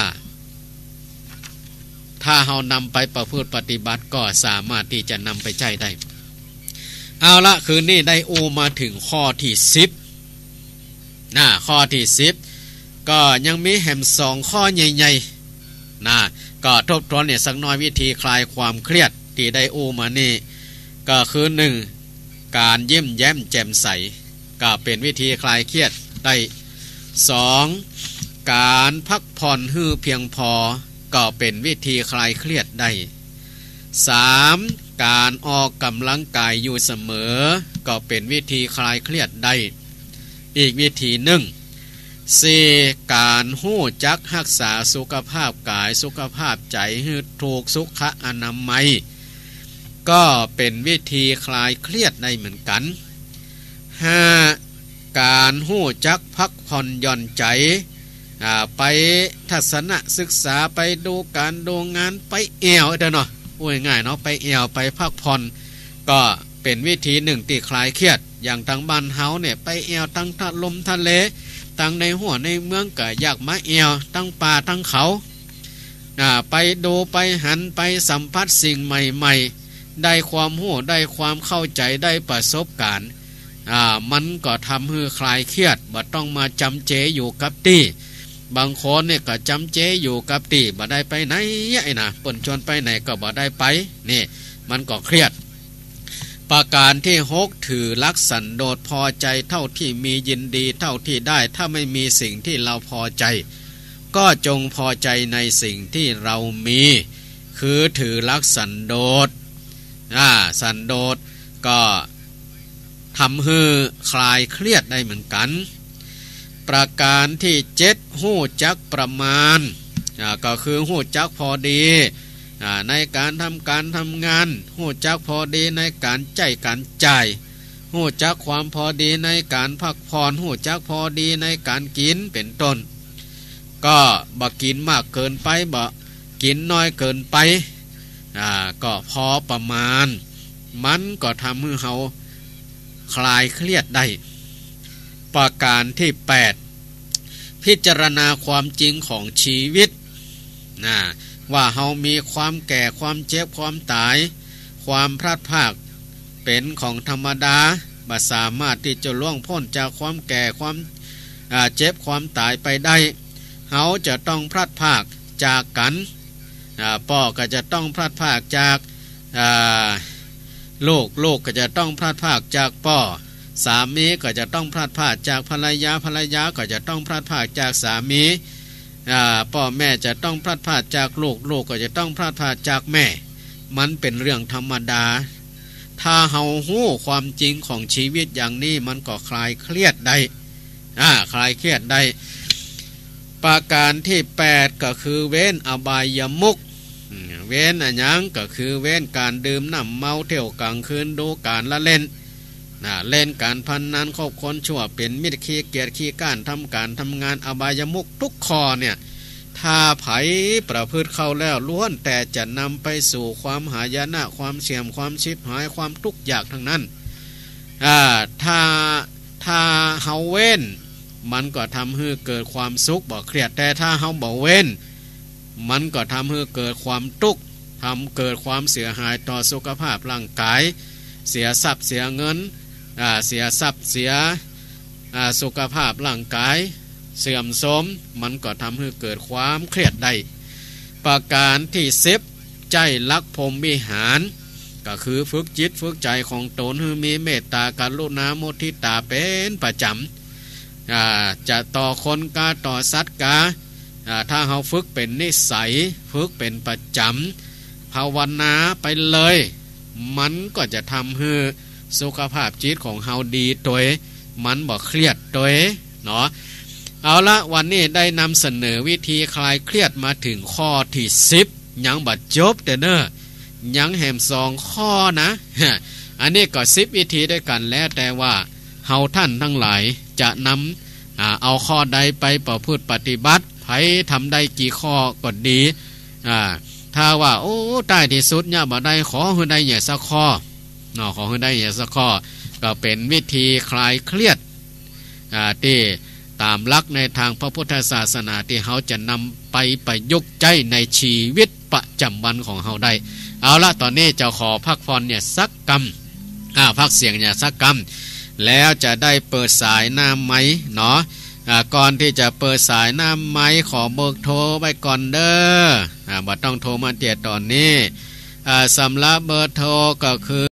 ถ้าเรานำไปประพฤติปฏิบัติก็สามารถที่จะนำไปใช้ได้เอาละคืนนี้ได้โอมาถึงข้อที่สิบนะข้อที่สิบก็ยังมีแหมสองข้อใหญ่ๆนะก็ทบทวนเนี่ยสักน้อยวิธีคลายความเครียดที่ได้โอมานี่ก็คือหนึ่งการยิ้มแย้มแจ่มใสก็เป็นวิธีคลายเครียดได้สองการพักผ่อนให้เพียงพอก็เป็นวิธีคลายเครียดได้สามการออกกำลังกายอยู่เสมอก็เป็นวิธีคลายเครียดได้อีกวิธีหนึ่งสี่การหู้จักรักษาสุขภาพกายสุขภาพใจให้ถูกสุขอนามัยก็เป็นวิธีคลายเครียดได้เหมือนกันห้าการหู้จักพักผ่อนหย่อนใจไปทัศนศึกษาไปดูการดูงานไปแอวเด้อเนาะพูดง่ายเนาะไปแอวไปพักผ่อนก็เป็นวิธีหนึ่งที่คลายเครียดอย่างทางบ้านเฮาเนี่ยไปแอวทั้งทะลมทะเลทั้งในหัวในเมืองก็อยากมาแอวทั้งป่าทั้งเขาไปดูไปหันไปสัมผัสสิ่งใหม่ๆได้ความรู้ได้ความเข้าใจได้ประสบการณ์มันก็ทำให้คลายเครียดบ่ต้องมาจำเจอยู่กับที่บางคนเนี่ยก็จำเจอยู่กับตีบ่ได้ไปไหนไอ้นะเปิ้นชวนไปไหนก็บ่ได้ไปนี่มันก็เครียดประการที่หกถือลักสันโดษพอใจเท่าที่มียินดีเท่าที่ได้ถ้าไม่มีสิ่งที่เราพอใจก็จงพอใจในสิ่งที่เรามีคือถือลักสันโดษอ่าสันโดษก็ทำให้คลายเครียดได้เหมือนกันประการที่เจ็ดหู้จักประมาณอ่าก็คือหู้จักพอดีอ่าในการทำการทำงานหู้จักพอดีในการใจการจ่ายหู้จักความพอดีในการพักผ่อนหู้จักพอดีในการกินเป็นต้นก็บ่กินมากเกินไปบ่กินน้อยเกินไปอ่าก็พอประมาณมันก็ทำให้เราคลายเครียดได้ประการที่แปดพิจารณาความจริงของชีวิตนะว่าเรามีความแก่ความเจ็บความตายความพลาดพลาดเป็นของธรรมดาบ่สามารถที่จะล่วงพ้นจากความแก่ความเจ็บความตายไปได้เราจะต้องพลาดพลาดจากกันพ่อก็จะต้องพลาดพลาดจากลูกลูกก็จะต้องพลาดพลาดจากพ่อสามีก็จะต้องพลาดพลาดจากภรรยาภรรยาก็จะต้องพลาดพลาดจากสามีพ่อแม่จะต้องพลาดพลาดจากลูกลูกก็จะต้องพลาดพลาดจากแม่มันเป็นเรื่องธรรมดาถ้าเฮาฮู้ความจริงของชีวิตอย่างนี้มันก็คลายเครียดได้อ่าคลายเครียดได้ประการที่แปดก็คือเว้นอบายมุขเว้นอันยังก็คือเว้นการดื่มน้ำเมาเที่ยวกลางคืนดูการละเล่นนะเล่นการพนันคบคนชั่วเป็นมิตรขี้เกียจขี้ก้านทำการทำงานอบายมุขทุกข้อเนี่ยถ้าไผประพฤติเข้าแล้วล้วนแต่จะนำไปสู่ความหายนะความเสี่ยมความชิบหายความทุกข์ยากทั้งนั้นอ่าถ้าถ้าเฮาเว้นมันก็ทำให้เกิดความสุขบ่เครียดแต่ถ้าเฮาบ่เว้นมันก็ทำให้เกิดความทุกข์ทำเกิดความเสียหายต่อสุขภาพร่างกายเสียทรัพย์เสียเงินอ่าเสียทรัพย์เสียอ่าสุขภาพร่างกายเสื่อมโทรมมันก็ทำให้เกิดความเครียดได้ประการที่สิบใจรักพรหมวิหารก็คือฝึกจิตฝึกใจของตนให้มีเมตตากรุณามุทิตาเป็นประจำจะต่อคนกาต่อสัตว์กาถ้าเราฝึกเป็นนิสัยฝึกเป็นประจำภาวนาไปเลยมันก็จะทำให้สุขภาพจิตของเราดีตัวมันบ่เครียดตัวเนาะเอาละวันนี้ได้นำเสนอวิธีคลายเครียดมาถึงข้อที่สิบยังบัดจบแต่เนอะยังแหมสองข้อนะอันนี้ก็สิบวิธีด้วยกันแล้วแต่ว่าเฮาท่านทั้งหลายจะนำอ่าเอาข้อใดไปประพฤติปฏิบัติไผทำได้กี่ข้อก็ดีอ่าถ้าว่าโอ้ใต้ที่สุดเนี่ยบ่ได้ขอให้ได้อย่างสักข้อเนาะขอให้ได้อย่างสักข้อก็เป็นวิธีคลายเครียดอ่าที่ตามหลักในทางพระพุทธศาสนาที่เขาจะนำไปประยุกต์ใจในชีวิตประจำวันของเขาได้เอาละตอนนี้จะขอพักผ่อนเนี่ยสักกรรมอ่าพักเสียงเนี่ยสักกรรมแล้วจะได้เปิดสายหน้าไม้เนาะอ่าก่อนที่จะเปิดสายหน้าไม้ขอเบิกโทรไว้ก่อนเด้ออ่าบ่ต้องโทรมาเตียตอนนี้อ่าสำหรับเบอร์โทรก็คือ